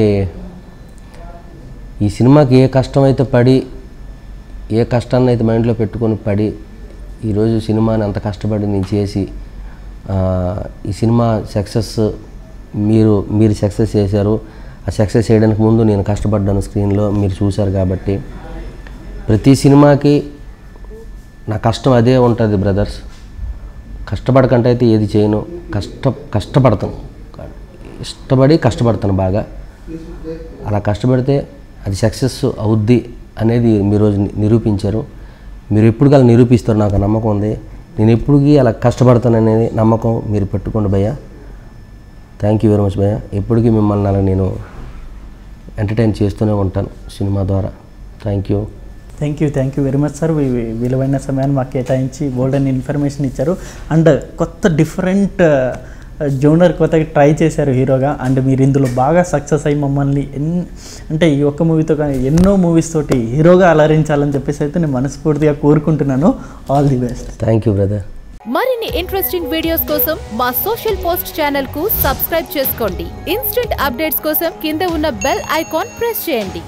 ఈ సినిమాకి ఏ కష్టం అయితే పడి ఏ కష్టాన్ని అయితే మైండ్లో పెట్టుకొని పడి ఈరోజు సినిమాని అంత కష్టపడి నేను చేసి ఈ సినిమా సక్సెస్ మీరు మీరు సక్సెస్ చేశారు. ఆ సక్సెస్ చేయడానికి ముందు నేను కష్టపడ్డాను స్క్రీన్లో, మీరు చూశారు. కాబట్టి ప్రతి సినిమాకి నా కష్టం అదే ఉంటుంది బ్రదర్స్. కష్టపడకంటే అయితే ఏది చేయను, కష్ట కష్టపడతాను ఇష్టపడి కష్టపడతాను బాగా. అలా కష్టపడితే అది సక్సెస్ అవుద్ది అనేది మీరు రోజు నిరూపించారు. మీరు ఎప్పుడు అలా నిరూపిస్తారు, నాకు నమ్మకం ఉంది. నేను ఎప్పుడుకి అలా కష్టపడతాను అనేది నమ్మకం మీరు పెట్టుకోండి భయ్యా. థ్యాంక్ యూ వెరీ మచ్ భయ్యా. ఎప్పటికీ మిమ్మల్ని అలా నేను ఎంటర్టైన్ చేస్తూనే ఉంటాను సినిమా ద్వారా. Thank you thank you thank you very much sir. విలువైన సమయాన్ని మాకు కేటాయించి బోల్డెన్ ఇన్ఫర్మేషన్ ఇచ్చారు. అండ్ కొత్త డిఫరెంట్ జోనర్ కొత్తగా ట్రై చేశారు హీరోగా. అండ్ మీరు ఇందులో బాగా సక్సెస్ అయ్యి మమ్మల్ని ఎన్ అంటే ఈ ఒక్క మూవీతో కానీ ఎన్నో మూవీస్ తోటి హీరోగా అలరించాలని చెప్పేసి అయితే నేను మనస్ఫూర్తిగా కోరుకుంటున్నాను. All the best. Thank you brother. మరిన్ని ఇంట్రెస్టింగ్ వీడియోస్ కోసం మా సోషల్ పోస్ట్ ఛానల్ కు సబ్స్క్రైబ్ చేసుకోండి. ఇన్స్టెంట్ అప్డేట్స్ కోసం కింద ఉన్న బెల్ ఐకాన్ ప్రెస్ చేయండి.